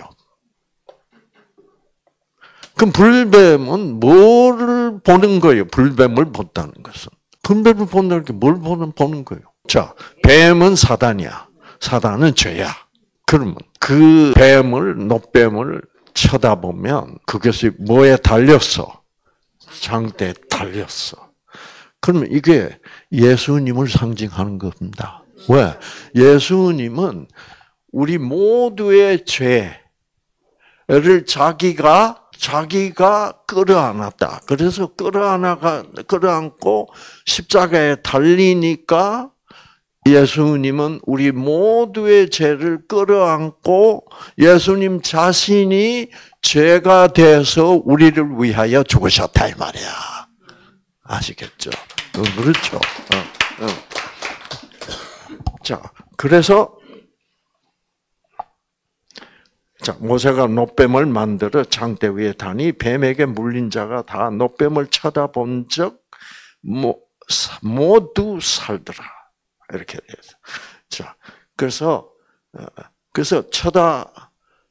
그럼 불뱀은 뭐를 보는 거예요? 불뱀을 본다는 것은. 불뱀을 본다는 게 뭘 보는, 보는 거예요? 자, 뱀은 사단이야. 사단은 죄야. 그러면 그 뱀을, 노뱀을 쳐다보면 그것이 뭐에 달렸어? 장대에 달렸어. 그러면 이게 예수님을 상징하는 겁니다. 왜? 예수님은 우리 모두의 죄를 자기가 자기가 끌어안았다. 그래서 끌어안아가 끌어안고 십자가에 달리니까 예수님은 우리 모두의 죄를 끌어안고 예수님 자신이 죄가 돼서 우리를 위하여 죽으셨다 이 말이야. 아시겠죠? 어, 그렇죠. 어, 어. 자, 그래서 자, 모세가 노뱀을 만들어 장대 위에 다니 뱀에게 물린 자가 다 노뱀을 쳐다본 적 모두 살더라. 이렇게 돼서. 자, 그래서 그래서 쳐다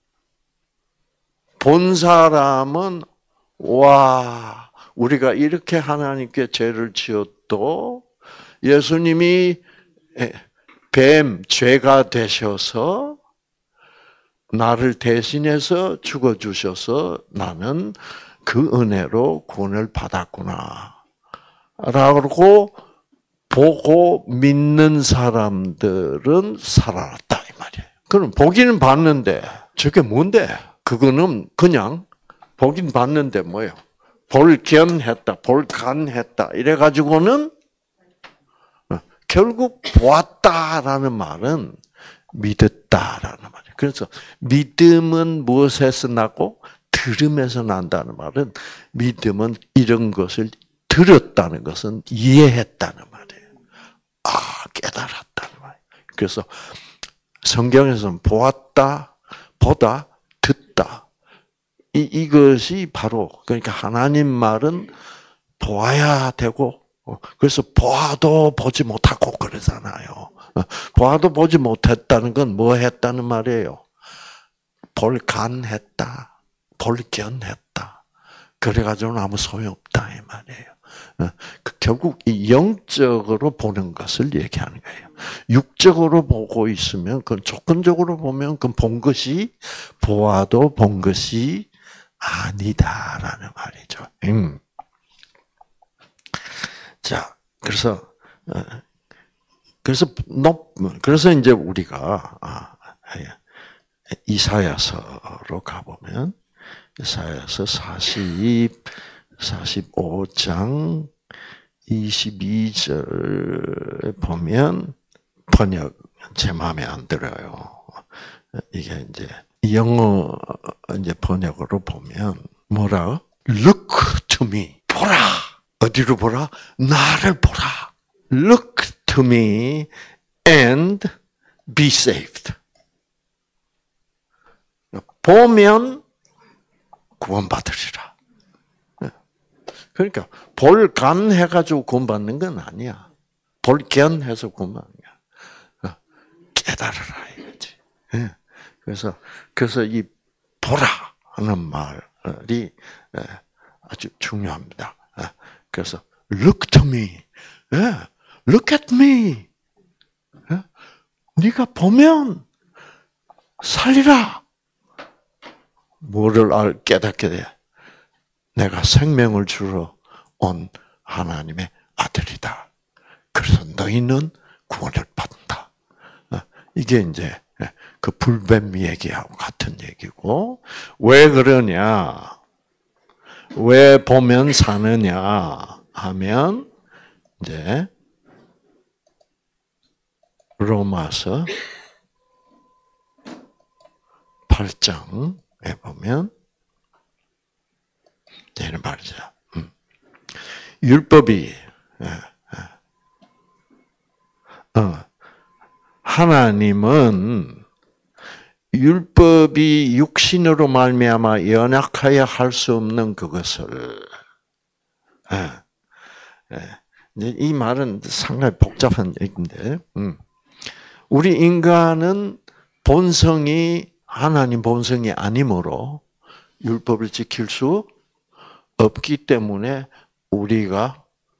본 사람은 와, 우리가 이렇게 하나님께 죄를 지었도 예수님이 뱀 죄가 되셔서 나를 대신해서 죽어주셔서 나는 그 은혜로 구원을 받았구나. 라고 보고 믿는 사람들은 살아났다 이 말이에요. 그럼 보기는 봤는데 저게 뭔데? 그거는 그냥 보긴 봤는데 뭐예요? 볼견했다, 볼간했다 이래 가지고는 결국 보았다라는 말은 믿었다라는 말이에요. 그래서 믿음은 무엇에서 나고 들음에서 난다는 말은 믿음은 이런 것을 들었다는 것은 이해했다는 말이에요. 아, 깨달았다는 말이에요. 그래서 성경에서는 보았다, 보다, 듣다. 이, 이것이 바로, 그러니까 하나님 말은 보아야 되고, 그래서 보아도 보지 못하고 그러잖아요. 보아도 보지 못했다는 건 뭐 했다는 말이에요? 볼간했다, 볼견했다. 그래가지고는 아무 소용없다 이 말이에요. 결국 이 영적으로 보는 것을 얘기하는 거예요. 육적으로 보고 있으면 그건 조건적으로 보면 그건 본 것이 보아도 본 것이 아니다라는 말이죠. 음. 자, 그래서 그래서 높 그래서 이제 우리가 이사야서로 가보면 이사야서 사십, 사십오 장 이십이 절에 보면 번역 제 마음에 안 들어요. 이게 이제 영어 이제 번역으로 보면 뭐라? Look to me. 보라. 어디로 보라? 나를 보라. Look to me and be saved. 보면 구원받으리라. 그러니까 볼간해가지고 구원받는 건 아니야. 볼견해서 구원받는 거야. 깨달으라 이거지. 그래서 그래서 이 보라 하는 말이 아주 중요합니다. 그래서 look to me, look at me. 네가 보면 살리라. 뭐를 알 깨닫게 돼? 내가 생명을 주러 온 하나님의 아들이다. 그래서 너희는 구원을 받는다. 이게 이제 그 불뱀 얘기하고 같은 얘기고, 왜 그러냐? 왜 보면 사느냐 하면 이제 로마서 팔 장에 보면 이런 말이죠. 율법이 어, 하나님은 율법이 육신으로 말미암아 연약하여 할 수 없는 그것을 예, 예. 이 말은 상당히 복잡한 얘기인데 음. 우리 인간은 본성이 하나님 본성이 아니므로 율법을 지킬 수 없기 때문에 우리가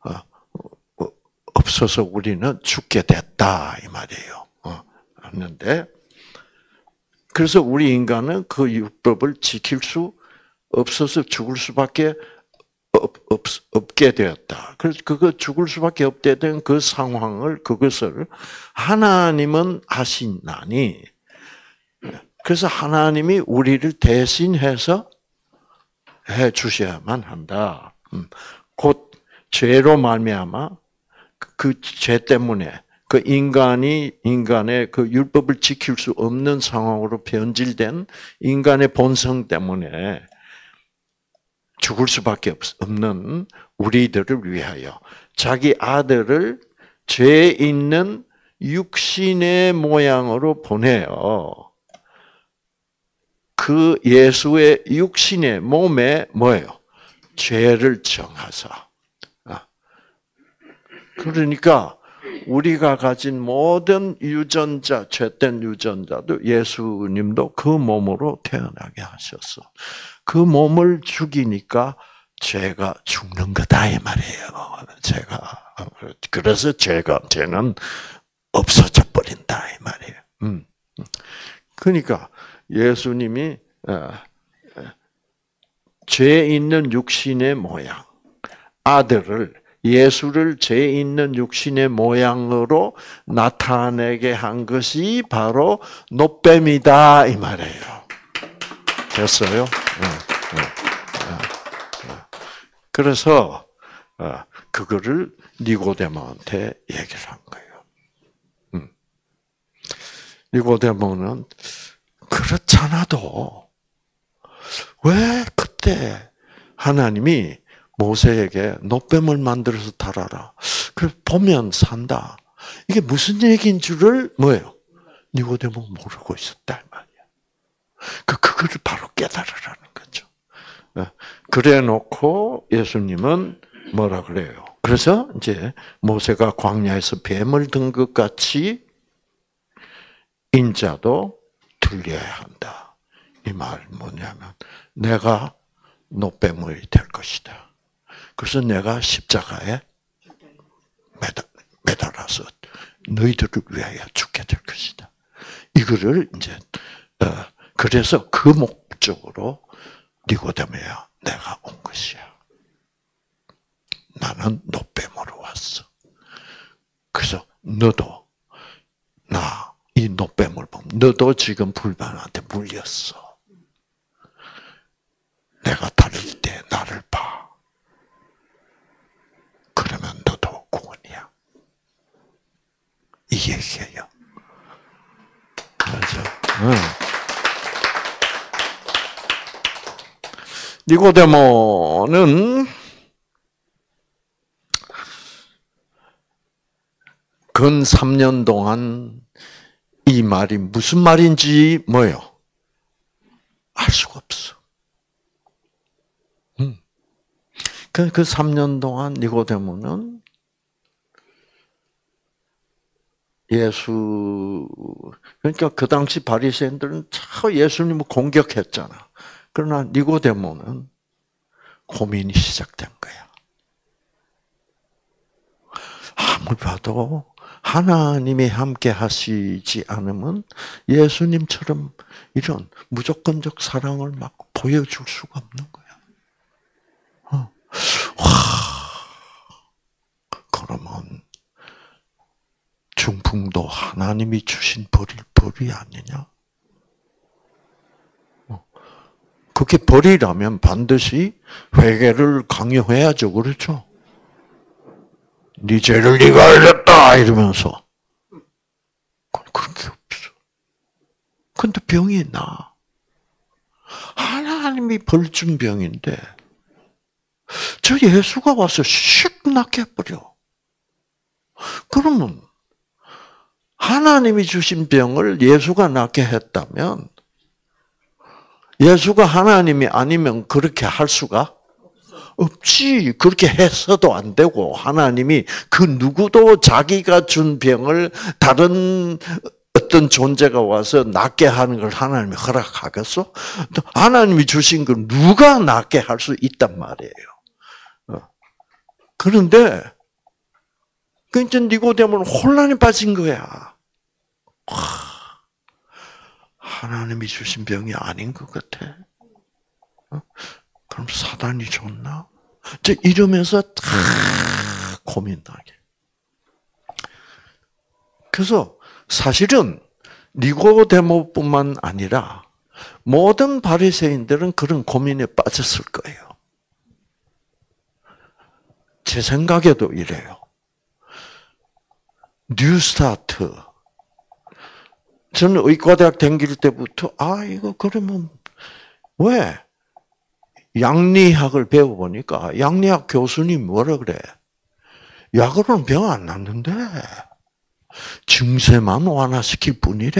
없어서 우리는 죽게 됐다 이 말이에요. 그런데 그래서 우리 인간은 그 율법을 지킬 수 없어서 죽을 수밖에 없, 없, 없게 되었다. 그래서 그거 죽을 수밖에 없게 된 그 상황을 그것을 하나님은 하시나니 그래서 하나님이 우리를 대신해서 해 주셔야만 한다. 곧 죄로 말미암아 그 죄 때문에 그 인간이 인간의 그 율법을 지킬 수 없는 상황으로 변질된 인간의 본성 때문에 죽을 수밖에 없는 우리들을 위하여 자기 아들을 죄 있는 육신의 모양으로 보내어 그 예수의 육신의 몸에 뭐예요? 죄를 정하사. 그러니까 우리가 가진 모든 유전자, 죄된 유전자도 예수님도 그 몸으로 태어나게 하셨어. 그 몸을 죽이니까 죄가 죽는 거다 이 말이에요. 죄가 그래서 죄가 죄는 없어져 버린다 이 말이에요. 음. 그러니까 예수님이 죄 있는 육신의 모양 아들을 예수를 죄 있는 육신의 모양으로 나타내게 한 것이 바로 노뱀이다 이 말이에요. 됐어요? 그래서 그거를 니고데모한테 얘기를 한 거예요. 니고데모는 그렇잖아도 왜 그때 하나님이 모세에게 노뱀을 만들어서 달아라. 그래 보면 산다. 이게 무슨 얘기인 줄을 뭐예요? 니고데모 모르고 있었다 말이야. 그 그거를 바로 깨달으라는 거죠. 그래놓고 예수님은 뭐라 그래요? 그래서 이제 모세가 광야에서 뱀을 든 것 같이 인자도 들려야 한다. 이 말 뭐냐면 내가 노뱀이 될 것이다. 그래서 내가 십자가에 매달, 매달아서 너희들을 위하여 죽게 될 것이다. 이거를 이제 어, 그래서 그 목적으로 니고데모야 내가 온 것이야. 나는 노뱀으로 왔어. 그래서 너도 나 이 노뱀을 보면 너도 지금 불만한테 물렸어. 내가 다릴 때 나를 봐. 그러면 너도 구원이야. 이 얘기예요. 맞아. 응. 니고데모는 근 삼 년 동안 이 말이 무슨 말인지 뭐요? 알 수가 없어. 음. 그, 그 삼 년 동안 니고데모는 예수, 그러니까 그 당시 바리새인들은 참 예수님을 공격했잖아. 그러나 니고데모는 고민이 시작된 거야. 아무리 봐도 하나님이 함께 하시지 않으면 예수님처럼 이런 무조건적 사랑을 막 보여줄 수가 없는 거야. 어. 와, 그러면 중풍도 하나님이 주신 벌이 벌이 아니냐? 그게 벌이라면 반드시 회개를 강요해야죠, 그렇죠? 네 죄를 네가 알렸다 이러면서 그런 게 없어. 근데 병이 나. 하나님이 벌 준 병인데 저 예수가 와서 슉 낫게 해버려. 그러면 하나님이 주신 병을 예수가 낫게 했다면 예수가 하나님이 아니면 그렇게 할 수가 없지. 그렇게 해서도 안 되고 하나님이 그 누구도 자기가 준 병을 다른 어떤 존재가 와서 낫게 하는 걸 하나님이 허락하겠어? 하나님이 주신 걸 누가 낫게 할 수 있단 말이에요. 그런데 그 이제 니고데모는 혼란에 빠진 거야. 하나님이 주신 병이 아닌 것 같아. 그럼 사단이 줬나? 이러면서 다 고민하게. 그래서 사실은 니고데모뿐만 아니라 모든 바리새인들은 그런 고민에 빠졌을 거예요. 제 생각에도 이래요. 뉴스타트. 저는 의과대학 다닐 때부터 아 이거 그러면 왜? 양리학을 배워보니까 양리학 교수님 뭐라 그래? 약으로는 병 안 낫는데 증세만 완화시킬 뿐이래.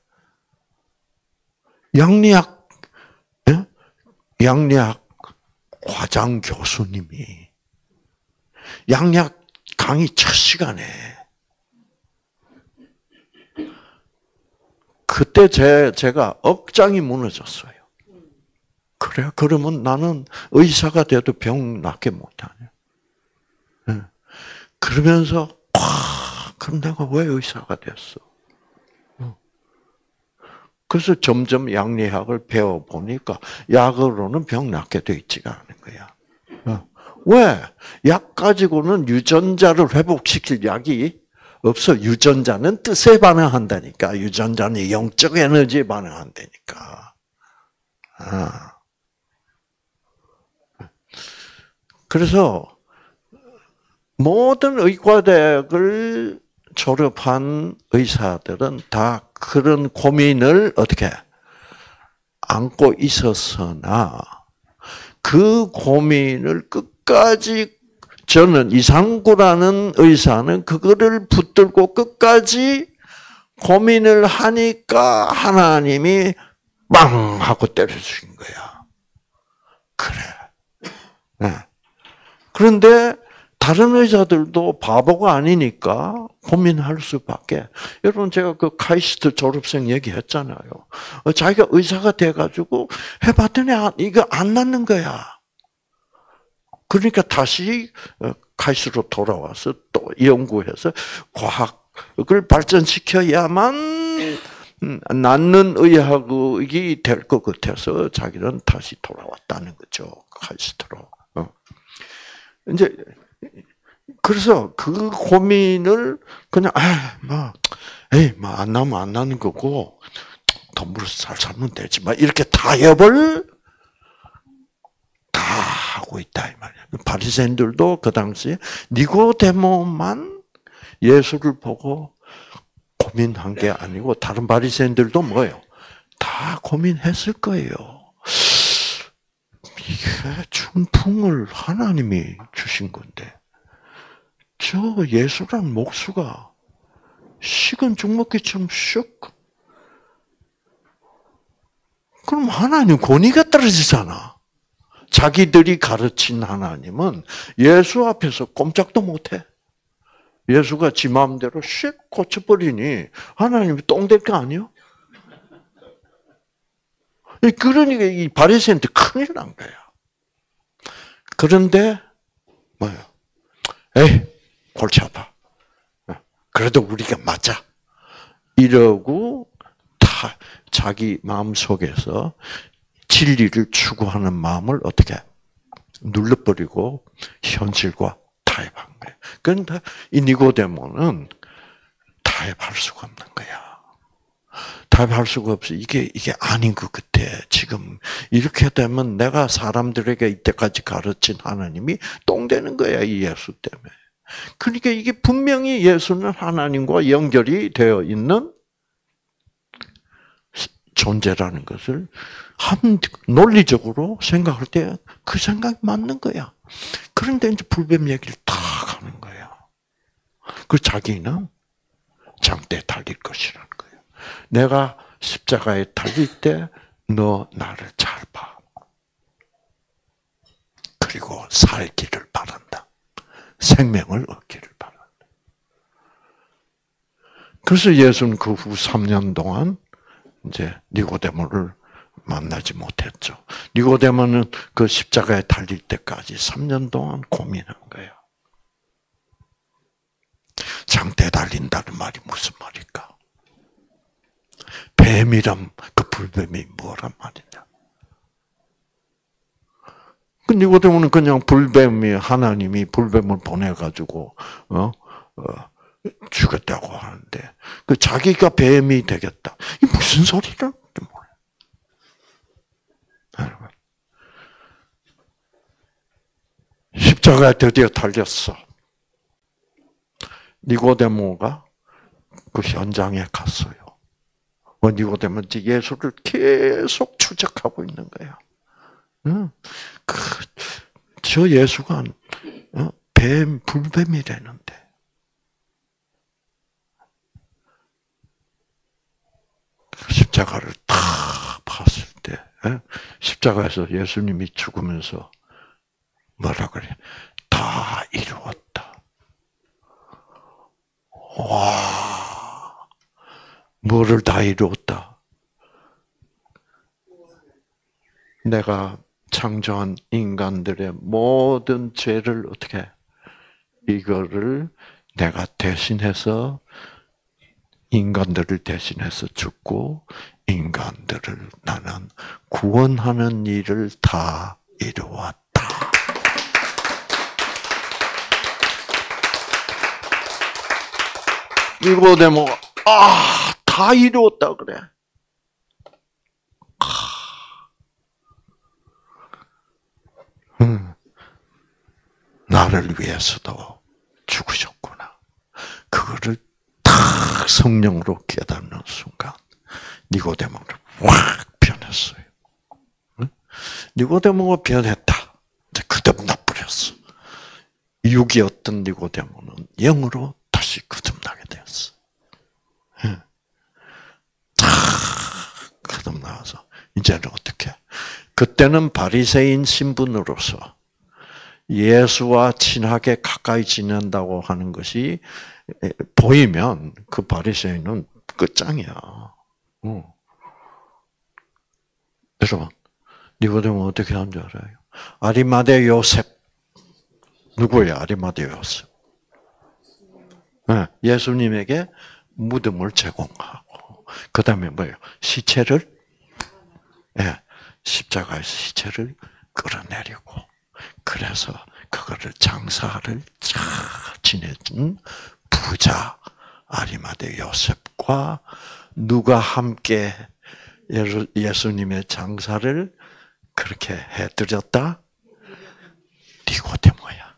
양리학, 예? 양리학 과장 교수님이 양리학 강의 첫 시간에 그때 제, 제가 억장이 무너졌어요. 그래, 그러면 나는 의사가 돼도 병 낫게 못하냐. 네. 그러면서, 와, 그럼 내가 왜 의사가 됐어? 그래서 점점 양리학을 배워보니까 약으로는 병 낫게 돼 있지가 않은 거야. 왜? 약 가지고는 유전자를 회복시킬 약이 없어. 유전자는 뜻에 반응한다니까. 유전자는 영적 에너지에 반응한다니까. 아. 그래서 모든 의과대학을 졸업한 의사들은 다 그런 고민을 어떻게 안고 있었으나 그 고민을 끝까지 저는 이상구라는 의사는 그거를 붙들고 끝까지 고민을 하니까 하나님이 빵 하고 때려주신 거야. 그래. 네. 그런데 다른 의사들도 바보가 아니니까 고민할 수밖에. 여러분 제가 그 카이스트 졸업생 얘기했잖아요. 자기가 의사가 돼가지고 해봤더니 이거 안 낫는 거야. 그러니까 다시 카이스트로 돌아와서 또 연구해서 과학을 발전시켜야만 낫는 의학이 될 것 같아서 자기는 다시 돌아왔다는 거죠. 카이스트로. 이제 그래서 그 고민을 그냥 아뭐 에이 뭐 안 나면 안 나는 거고 돈으로 잘 살면 되지 막 이렇게 타협을 다 하고 있다 이 말이야. 바리새인들도 그 당시에 니고데모만 예수를 보고 고민한 게 아니고 다른 바리새인들도 뭐예요? 다 고민했을 거예요. 이게 준풍을 하나님이 주신 건데 저 예수란 목수가 식은 죽먹기처럼 슉 그럼 하나님 권위가 떨어지잖아. 자기들이 가르친 하나님은 예수 앞에서 꼼짝도 못해. 예수가 지 마음대로 슉 고쳐버리니 하나님이 똥될 거 아니요? 그러니까 이 바리새인한테 큰일 난 거야. 그런데 뭐야? 에이 골치 아파. 그래도 우리가 맞자. 이러고 다 자기 마음 속에서 진리를 추구하는 마음을 어떻게 눌러버리고 현실과 타협한 거예요. 그런데 이 니고데모는 타협할 수가 없는 거야. 타협할 수가 없어. 이게 이게 아닌 것 같아. 지금 이렇게 되면 내가 사람들에게 이때까지 가르친 하나님이 똥되는 거야. 이 예수 때문에. 그러니까 이게 분명히 예수는 하나님과 연결이 되어 있는 존재라는 것을 한 논리적으로 생각할 때 그 생각이 맞는 거야. 그런데 이제 불뱀 얘기를 다 하는 거야. 그 자기는 장대에 달릴 것이라는 거예요. 내가 십자가에 달릴 때 너 나를 잘 봐. 그리고 살기를 바란다. 생명을 얻기를 바란다. 그래서 예수는 그 후 삼 년 동안 이제 니고데모를 만나지 못했죠. 니고데모는 그 십자가에 달릴 때까지 삼 년 동안 고민한 거예요. 장대에 달린다는 말이 무슨 말일까? 뱀이란 그 불뱀이 뭐란 말이냐? 그 니고데모는 그냥 불뱀이 하나님이 불뱀을 보내가지고 어, 어 죽였다고 하는데 그 자기가 뱀이 되겠다. 이 무슨 소리를 몰라. 여러분 십자가에 드디어 달렸어. 니고데모가 그 현장에 갔어요. 니고데모는 예수를 계속 추적하고 있는 거야. 응? 그, 저 예수가 뱀, 불뱀이라는데. 십자가를 다 봤을 때, 십자가에서 예수님이 죽으면서 뭐라 그래? 다 이루었다. 와, 뭐를 다 이루었다? 내가 창조한 인간들의 모든 죄를 어떻게 이거를 내가 대신해서 인간들을 대신해서 죽고 인간들을 나는 구원하는 일을 다 이루었다. 니고데모가 아, 다 이루었다 그래. 음, 나를 위해서도 죽으셨구나. 그거를 탁 성령으로 깨닫는 순간 니고데모를 확 변했어요. 응? 니고데모가 변했다. 이제 거듭나 버렸어. 육이었던 니고데모는 영으로 다시 거듭나게 되었어. 응. 탁 거듭나서 이제는 어떻게? 그때는 바리새인 신분으로서 예수와 친하게 가까이 지낸다고 하는 것이 보이면 그 바리새인은 끝장이야. 어. 여러분, 니고데모 어떻게 하는 줄 알아요? 아리마대 요셉. 누구예요? 아리마대 요셉. 네, 예수님에게 무덤을 제공하고, 그 다음에 뭐예요? 시체를, 네, 십자가에서 시체를 끌어내리고, 그래서 그거를 장사를 잘 지내준 부자 아리마대 요셉과 누가 함께 예수님의 장사를 그렇게 해드렸다? 니고데모야.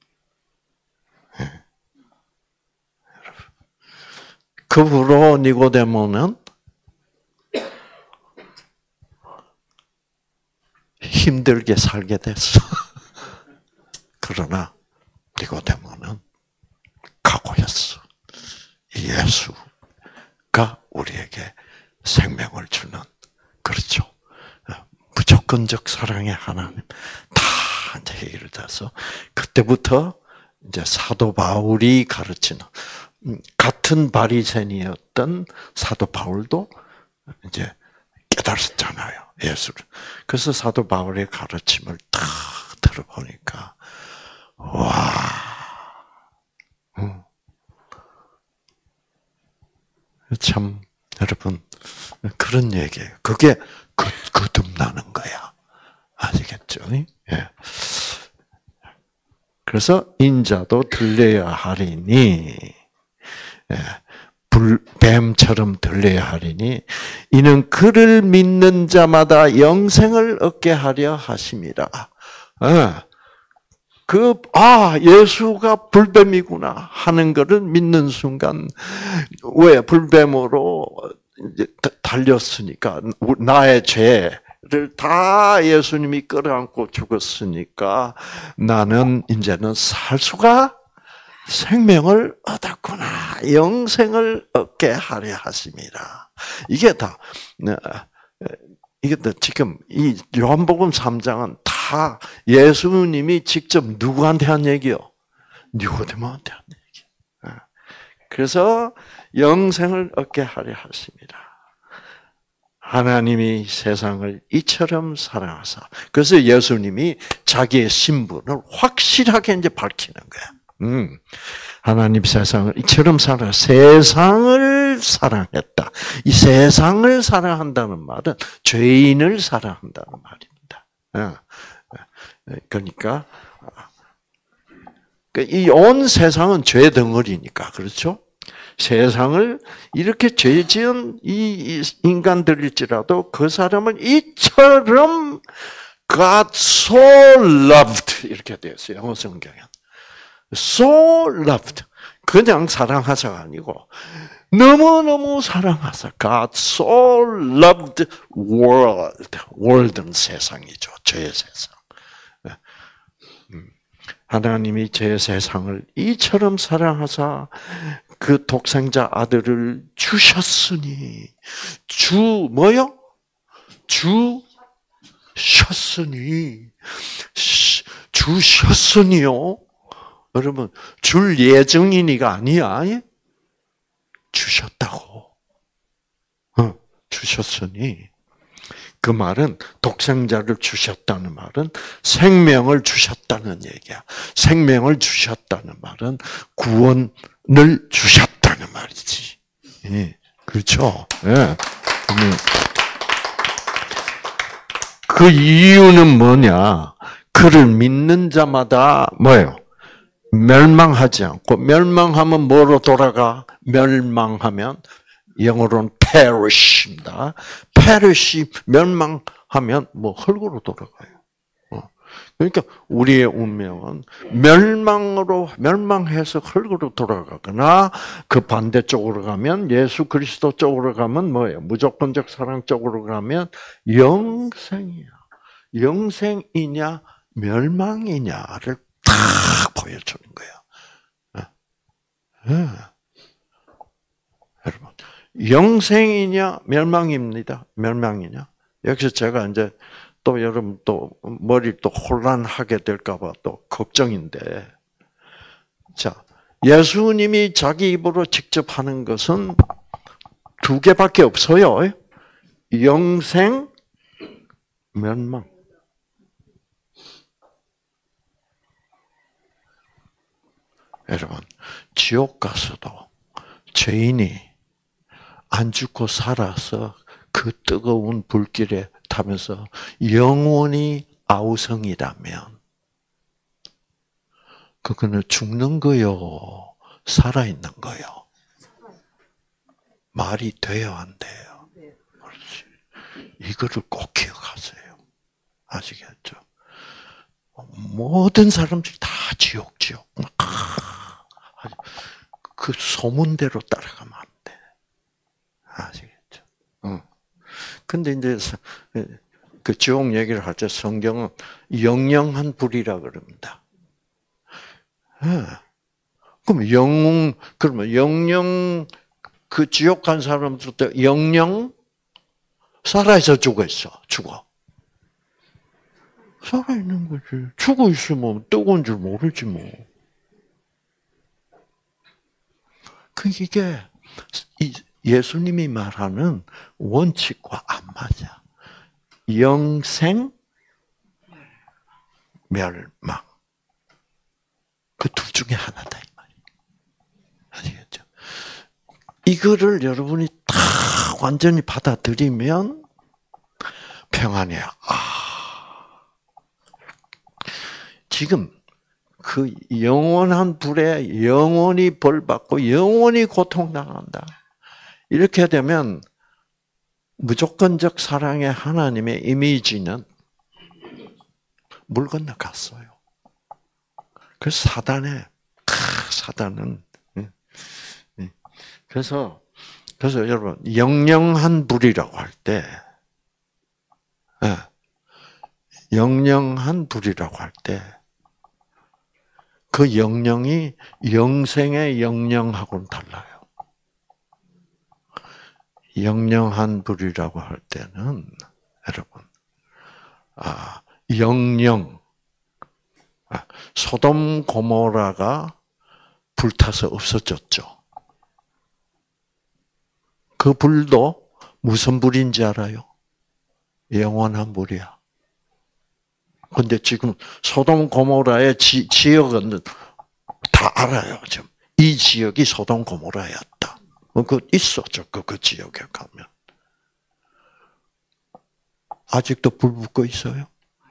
그 후로 니고데모는 힘들게 살게 됐어. 그러나 니고데모는 각오했어. 예수가 우리에게 생명을 주는, 그렇죠. 무조건적 사랑의 하나님. 다 이제 해결돼서 그때부터 이제 사도 바울이 가르치는, 같은 바리새인이었던 사도 바울도 이제 깨달았잖아요. 예수를. 그래서 사도 바울의 가르침을 딱 들어보니까 와, 음. 참 여러분 그런 얘기예요. 그게 거듭나는 거야. 아시겠죠? 예. 그래서 인자도 들려야 하리니, 예. 불, 뱀처럼 들려야 하리니 이는 그를 믿는 자마다 영생을 얻게 하려 하심이라. 예. 그, 아, 예수가 불뱀이구나 하는 것을 믿는 순간, 왜 불뱀으로 이제 달렸으니까, 나의 죄를 다 예수님이 끌어안고 죽었으니까, 나는 이제는 살 수가 생명을 얻었구나. 영생을 얻게 하려 하심이라. 이게 다, 이게 다 지금 이 요한복음 삼 장은 다 예수님이 직접 누구한테 한 얘기요? 니고데모한테 한 얘기. 그래서 영생을 얻게 하려 하십니다. 하나님이 세상을 이처럼 사랑하사. 그래서 예수님이 자기의 신분을 확실하게 이제 밝히는 거야. 음. 하나님 세상을 이처럼 사랑, 세상을 사랑했다. 이 세상을 사랑한다는 말은 죄인을 사랑한다는 말입니다. 그러니까 이 온 세상은 죄 덩어리니까, 그렇죠? 세상을 이렇게 죄 지은 이 인간들일지라도 그 사람은 이처럼 God so loved 이렇게 되어 있어요. 영어 성경에. So loved. 그냥 사랑하사가 아니고 너무너무 사랑하사. God so loved world. world는 세상이죠. 죄의 세상. 하나님이 죄의 세상을 이처럼 사랑하사 그 독생자 아들을 주셨으니. 주 뭐요? 주셨으니. 주셨으니요. 여러분, 줄 예정이니가 아니야. 주셨다고. 어, 주셨으니. 그 말은 독생자를 주셨다는 말은 생명을 주셨다는 얘기야. 생명을 주셨다는 말은 구원을 주셨다는 말이지. 예, 그렇죠? 예. 그 이유는 뭐냐? 그를 믿는 자마다 뭐예요? 멸망하지 않고, 멸망하면 뭐로 돌아가? 멸망하면 영어로는 perish입니다. perish, 멸망하면 뭐 흙으로 돌아가요. 그러니까 우리의 운명은 멸망으로 멸망해서 흙으로 돌아가거나 그 반대쪽으로 가면 예수 그리스도 쪽으로 가면 뭐예요? 무조건적 사랑 쪽으로 가면 영생이야. 영생이냐 멸망이냐를 딱 보여주는 거야. 네. 여러분, 영생이냐 멸망입니다. 멸망이냐. 여기서 제가 이제 또 여러분 또 머리 또 혼란하게 될까봐 또 걱정인데, 자 예수님이 자기 입으로 직접 하는 것은 두 개밖에 없어요. 영생, 멸망. 여러분, 지옥 가서도 죄인이 안 죽고 살아서 그 뜨거운 불길에 타면서 영원히 아우성이라면 그거는 죽는 거요, 살아있는 거요? 말이 돼요, 안 돼요? 그렇지. 이거를 꼭 기억하세요. 아시겠죠? 모든 사람들이 다 지옥, 지옥. 그 소문대로 따라가면 안 돼. 아시겠죠? 응. 근데 이제 그 지옥 얘기를 할 때 성경은 영영한 불이라 그럽니다. 네. 그럼 영웅, 그러면 영영, 그 지옥 간 사람들도 영영 살아있어, 죽어 있어? 죽어. 살아있는 거지. 죽어 있으면 뜨거운 줄 모르지 뭐. 그 이게 예수님이 말하는 원칙과 안 맞아. 영생, 멸망. 그 둘 중에 하나다 이 말이에요. 아시겠죠? 이거를 여러분이 다 완전히 받아들이면 평안이야. 아, 지금 그 영원한 불에 영원히 벌받고 영원히 고통당한다. 이렇게 되면 무조건적 사랑의 하나님의 이미지는 물 건너갔어요. 그래서 사단의, 사단은, 그래서, 그래서 여러분, 영영한 불이라고 할 때, 영영한 불이라고 할 때, 그 영영이 영생의 영영하고는 달라요. 영영한 불이라고 할 때는, 여러분, 아, 영영, 소돔 고모라가 불타서 없어졌죠. 그 불도 무슨 불인지 알아요? 영원한 불이야. 근데 지금 소돔 고모라의 지, 지역은 다 알아요. 지금 이 지역이 소돔 고모라였다. 그 있었죠. 그, 그 지역에 가면. 아직도 불 붙고 있어요.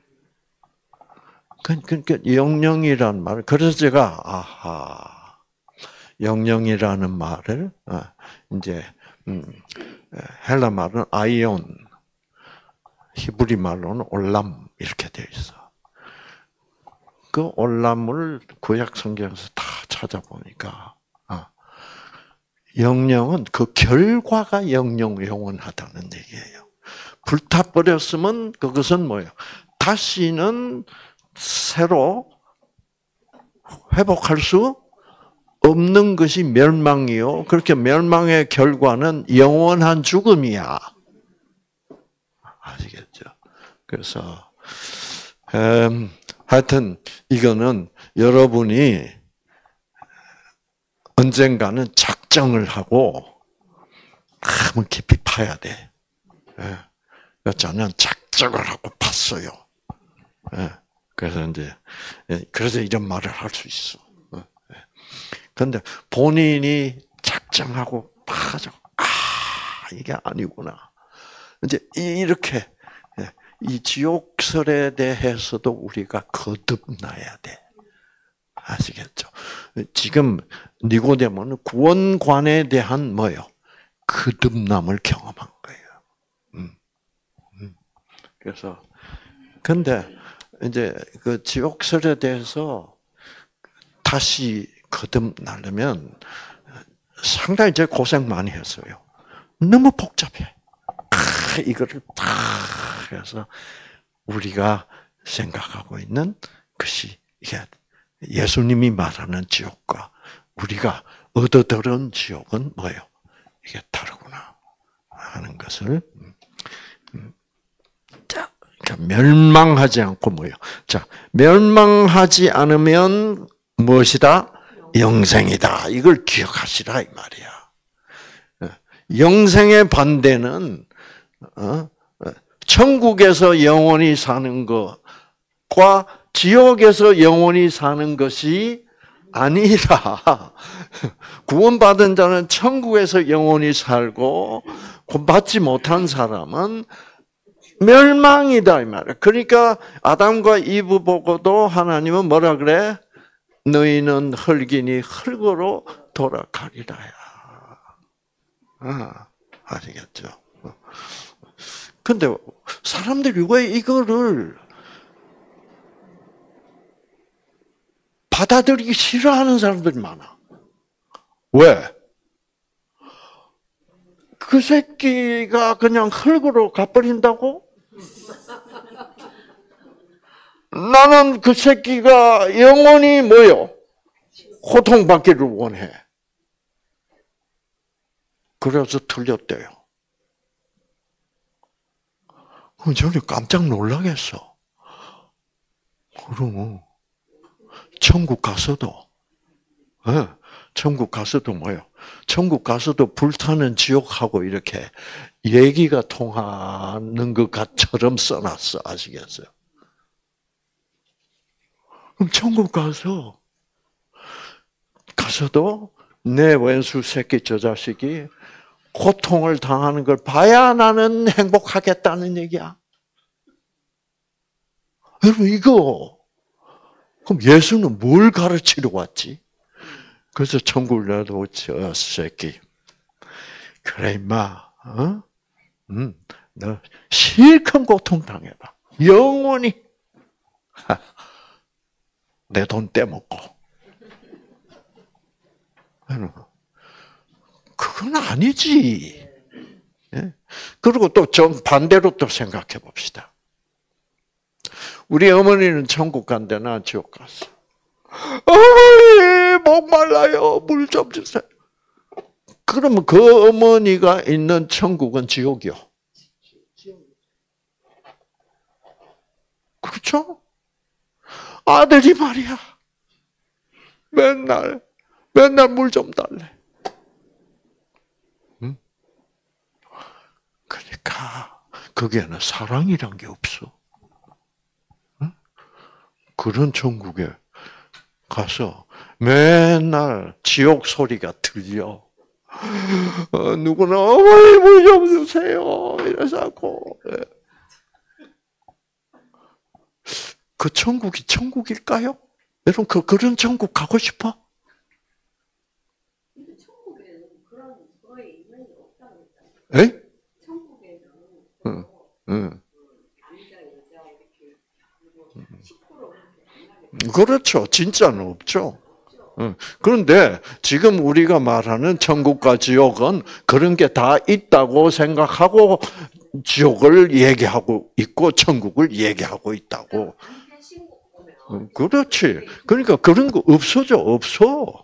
그러니까 영영이라는 말. 그래서 제가 아하, 영영이라는 말을 이제 음, 헬라 말은 아이온, 히브리 말로는 올람 이렇게 되어 있어. 그 올람을 구약 성경에서 다 찾아보니까 아, 영영은 그 결과가 영영 영원하다는 얘기예요. 불타버렸으면 그것은 뭐예요? 다시는 새로 회복할 수 없는 것이 멸망이요. 그렇게 멸망의 결과는 영원한 죽음이야. 아시겠죠? 그래서 음, 하여튼 이거는 여러분이 언젠가는 작정을 하고 한번 깊이 파야 돼. 예. 저는 작정을 하고 팠어요. 예. 그래서 이제 그래서 이런 말을 할 수 있어. 그런데 본인이 작정하고 파죠. 아, 이게 아니구나. 이제 이렇게 이 지옥설에 대해서도 우리가 거듭나야 돼. 아시겠죠? 지금 니고데모는 구원관에 대한 뭐요? 거듭남을 경험한 거예요. 음. 음. 그래서 근데 이제 그 지옥설에 대해서 다시 거듭나려면 상당히 이제 고생 많이 했어요. 너무 복잡해. 아, 이거를 다 해서 우리가 생각하고 있는 것이 이게 예수님이 말하는 지옥과 우리가 얻어들은 지옥은 뭐예요? 이게 다르구나 하는 것을 자, 그러니까 멸망하지 않고 뭐예요? 자, 멸망하지 않으면 무엇이다? 영생이다. 이걸 기억하시라 이 말이야. 영생의 반대는 천국에서 영원히 사는 것과 지옥에서 영원히 사는 것이 아니라 구원받은 자는 천국에서 영원히 살고 구원받지 못한 사람은 멸망이다 이 말이야. 그러니까 아담과 이브 보고도 하나님은 뭐라 그래? 너희는 흙이니 흙으로 돌아가리라. 아, 아시겠죠? 근데 사람들이 왜 이거를 받아들이기 싫어하는 사람들이 많아. 왜? 그 새끼가 그냥 흙으로 가버린다고? 나는 그 새끼가 영원히 뭐요? 고통받기를 원해. 그래서 틀렸대요. 그럼 저는 깜짝 놀라겠어. 그럼 천국 가서도, 네, 천국 가서도 뭐요? 천국 가서도 불타는 지옥하고 이렇게 얘기가 통하는 것처럼 써놨어. 아시겠어요? 그럼 천국 가서, 가서도 내 왼수 새끼 저 자식이 고통을 당하는 걸 봐야 나는 행복하겠다는 얘기야. 여러분, 이거, 그럼 예수는 뭘 가르치러 왔지? 그래서 천국을 나도 저 새끼. 그래, 임마, 어? 음, 너 실컷 고통 당해봐. 영원히. 내 돈 떼먹고. 그건 아니지. 그리고 또 정 반대로 또 생각해 봅시다. 우리 어머니는 천국 간대, 나 지옥 갔어. 어머니, 목말라요. 물 좀 주세요. 그러면 그 어머니가 있는 천국은 지옥이요. 그렇죠? 아들이 말이야. 맨날, 맨날 물 좀 달래. 응? 그러니까, 거기에는 사랑이란 게 없어. 응? 그런 천국에 가서 맨날 지옥 소리가 들려. 어, 누구나, 어머니 물 좀 주세요. 이래서 하고. 그 천국이 천국일까요? 여러분, 그, 그런 천국 가고 싶어? 천국에는 그런 거에 있는 게 없다고 했잖아요. 에? 천국에는 응, 응. 남자, 여자 이렇게 십 퍼센트 그렇죠. 진짜는 없죠. 응. 그런데 지금 우리가 말하는 천국과 지옥은 그런 게 다 있다고 생각하고 지옥을 얘기하고 있고 천국을 얘기하고 있다고. 그렇지. 그러니까 그런 거 없어져, 없어.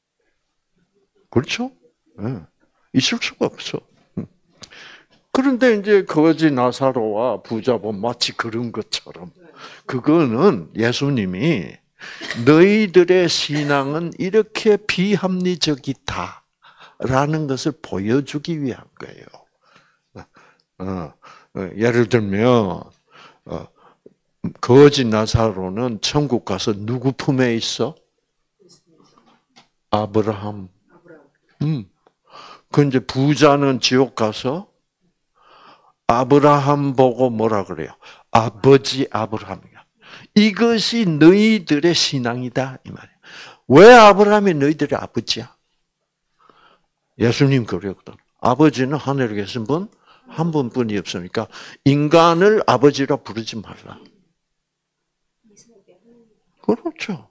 그렇죠? 네. 있을 수가 없어. 그런데 이제 거지 나사로와 부자본 마치 그런 것처럼 그거는 예수님이 너희들의 신앙은 이렇게 비합리적이다라는 것을 보여주기 위한 거예요. 어, 어, 예를 들면 어, 거지 나사로는 천국 가서 누구 품에 있어? 아브라함. 음. 그 이제 부자는 지옥 가서 아브라함 보고 뭐라 그래요? 아버지 아브라함이야. 이것이 너희들의 신앙이다 이 말이야. 왜 아브라함이 너희들의 아버지야? 예수님 그러거든. 아버지는 하늘에 계신 분 한 분뿐이 없으니까 인간을 아버지라 부르지 말라. 그렇죠.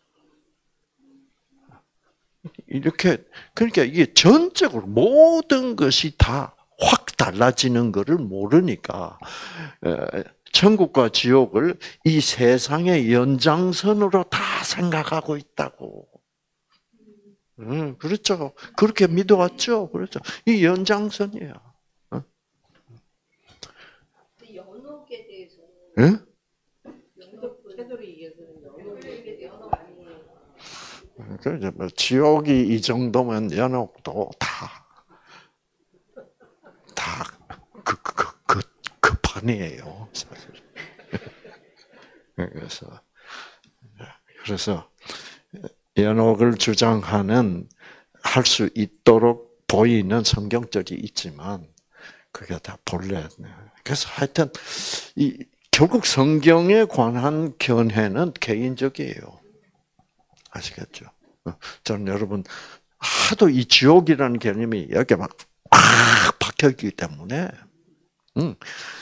이렇게 그러니까 이게 전적으로 모든 것이 다 확 달라지는 것을 모르니까 천국과 지옥을 이 세상의 연장선으로 다 생각하고 있다고. 음, 그렇죠. 그렇게 믿어왔죠. 그렇죠. 이 연장선이야. 어? 연옥에 대해서는 응? 테두리에서는 연옥에 대해서 아니에요. 그래서 뭐 지옥이 이 정도면 연옥도 다, 다, 그, 그, 그, 그 판이에요, 사실. 그래서, 그래서, 연옥을 주장하는, 할 수 있도록 보이는 성경절이 있지만, 그게 다 본래. 그래서 하여튼, 이, 결국 성경에 관한 견해는 개인적이에요. 아시겠죠? 저는 여러분, 하도 이 지옥이라는 개념이 여기에 막, 팍 박혀있기 때문에, 음,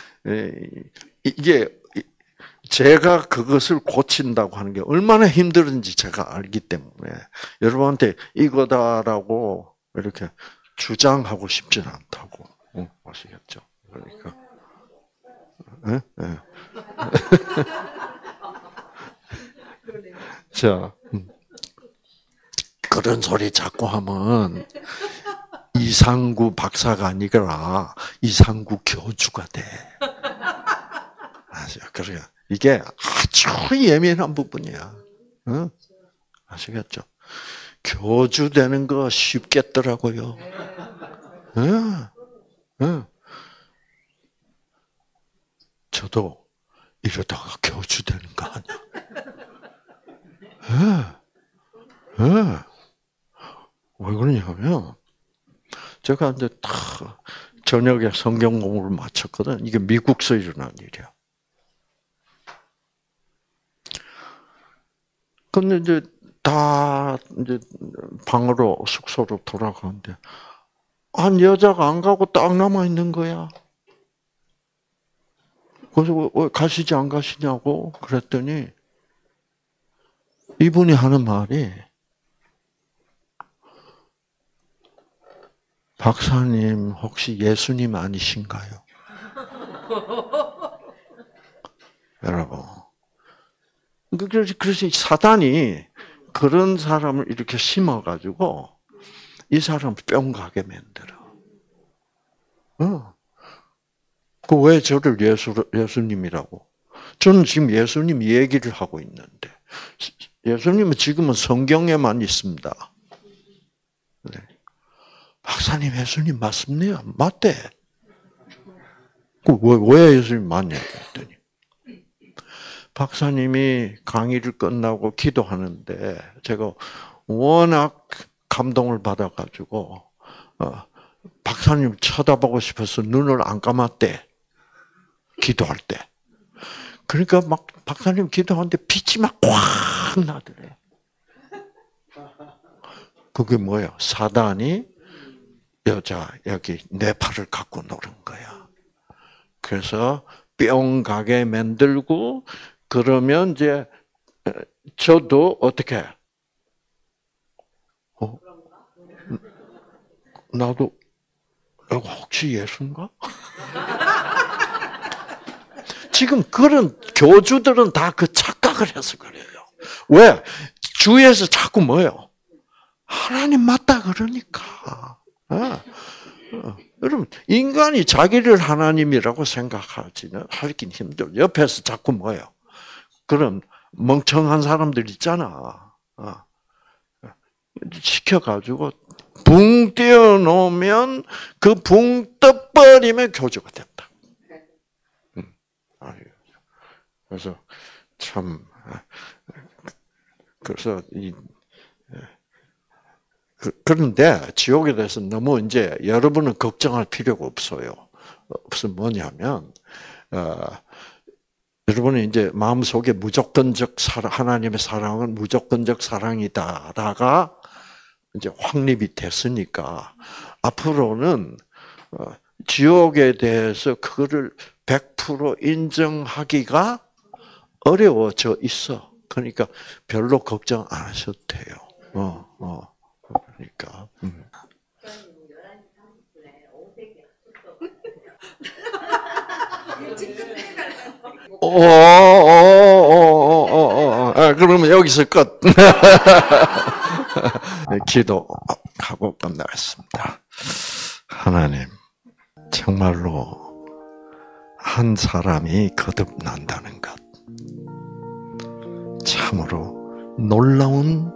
이게, 제가 그것을 고친다고 하는 게 얼마나 힘들은지 제가 알기 때문에, 여러분한테 이거다라고 이렇게 주장하고 싶지는 않다고. 응, 아시겠죠? 그러니까. 네? 네. 자, 음. 그런 소리 자꾸 하면 이상구 박사가 아니라 이상구 교주가 돼. 아시죠? 그래요. 이게 아주 예민한 부분이야. 응? 아시겠죠? 교주 되는 거 쉽겠더라고요. 응? 응? 저도 이러다가 교주 되는 거 아니야? 응? 응? 왜 그러냐면, 제가 이제 다 저녁에 성경 공부를 마쳤거든. 이게 미국에서 일어난 일이야. 근데 이제 다 이제 방으로 숙소로 돌아가는데 한 여자가 안 가고 딱 남아 있는 거야. 그래서 왜 가시지 안 가시냐고 그랬더니 이분이 하는 말이 박사님 혹시 예수님 아니신가요? 여러분. 그래서 사단이 그런 사람을 이렇게 심어가지고 이 사람을 뿅 가게 만들어. 어. 그 왜 저를 예수, 예수님이라고? 저는 지금 예수님 얘기를 하고 있는데 예수님은 지금은 성경에만 있습니다. 네. 박사님 예수님 맞습니다. 맞대. 그 왜, 왜 예수님 맞냐고 했더니 박사님이 강의를 끝나고 기도하는데 제가 워낙 감동을 받아가지고 어, 박사님 쳐다보고 싶어서 눈을 안 감았대. 기도할 때. 그러니까 막 박사님 기도하는데 빛이 막 꽉 나더래. 그게 뭐야? 사단이 여자 여기 내 팔을 갖고 노는 거야. 그래서 뿅 가게 만들고 그러면 이제 저도 어떻게? 어? 나도 혹시 예수인가? 지금 그런 교주들은 다 그 착각을 해서 그래요. 왜? 주위에서 자꾸 뭐요? 하나님 맞다 그러니까. 어. 여러분 인간이 자기를 하나님이라고 생각하지는 하긴 힘들어. 옆에서 자꾸 뭐요? 그런 멍청한 사람들 있잖아. 어. 시켜가지고 붕 띄워놓으면 그 붕 떠버리면 교주가 된다. 음. 그래서 참 그래서 이 그런데 지옥에 대해서 너무 이제 여러분은 걱정할 필요가 없어요. 없으면 뭐냐면 어, 여러분이 이제 마음속에 무조건적 사랑, 하나님의 사랑은 무조건적 사랑이다라가 이제 확립이 됐으니까 앞으로는 지옥에 대해서 그거를 백 퍼센트 인정하기가 어려워져 있어. 그러니까 별로 걱정 안 하셔도 돼요. 어, 어. 그러니까. 음. 열한 시 삼십 분에 오백이 일찍 끝내가지고. 오, 오, 오, 오, 오. 아, 그러면 여기서 끝. 기도하고 끝나겠습니다. 하나님, 정말로 한 사람이 거듭난다는 것, 참으로 놀라운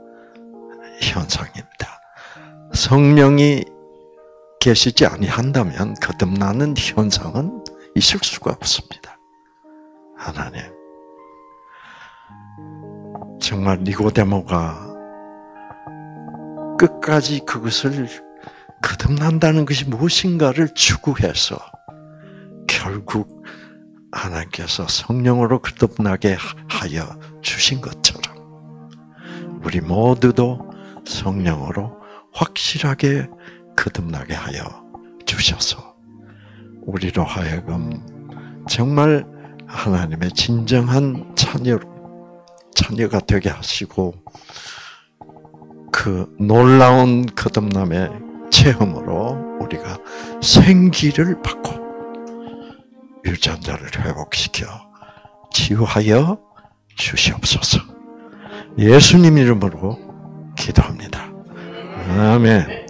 현상입니다. 성령이 계시지 아니한다면 거듭나는 현상은 있을 수가 없습니다. 하나님, 정말 니고데모가 끝까지 그것을 거듭난다는 것이 무엇인가를 추구해서 결국 하나님께서 성령으로 거듭나게 하여 주신 것처럼 우리 모두도 성령으로 확실하게 거듭나게 하여 주셔서 우리로 하여금 정말 하나님의 진정한 자녀, 자녀가 되게 하시고 그 놀라운 거듭남의 체험으로 우리가 생기를 받고 유전자를 회복시켜 치유하여 주시옵소서. 예수님 이름으로 기도합니다. 아멘.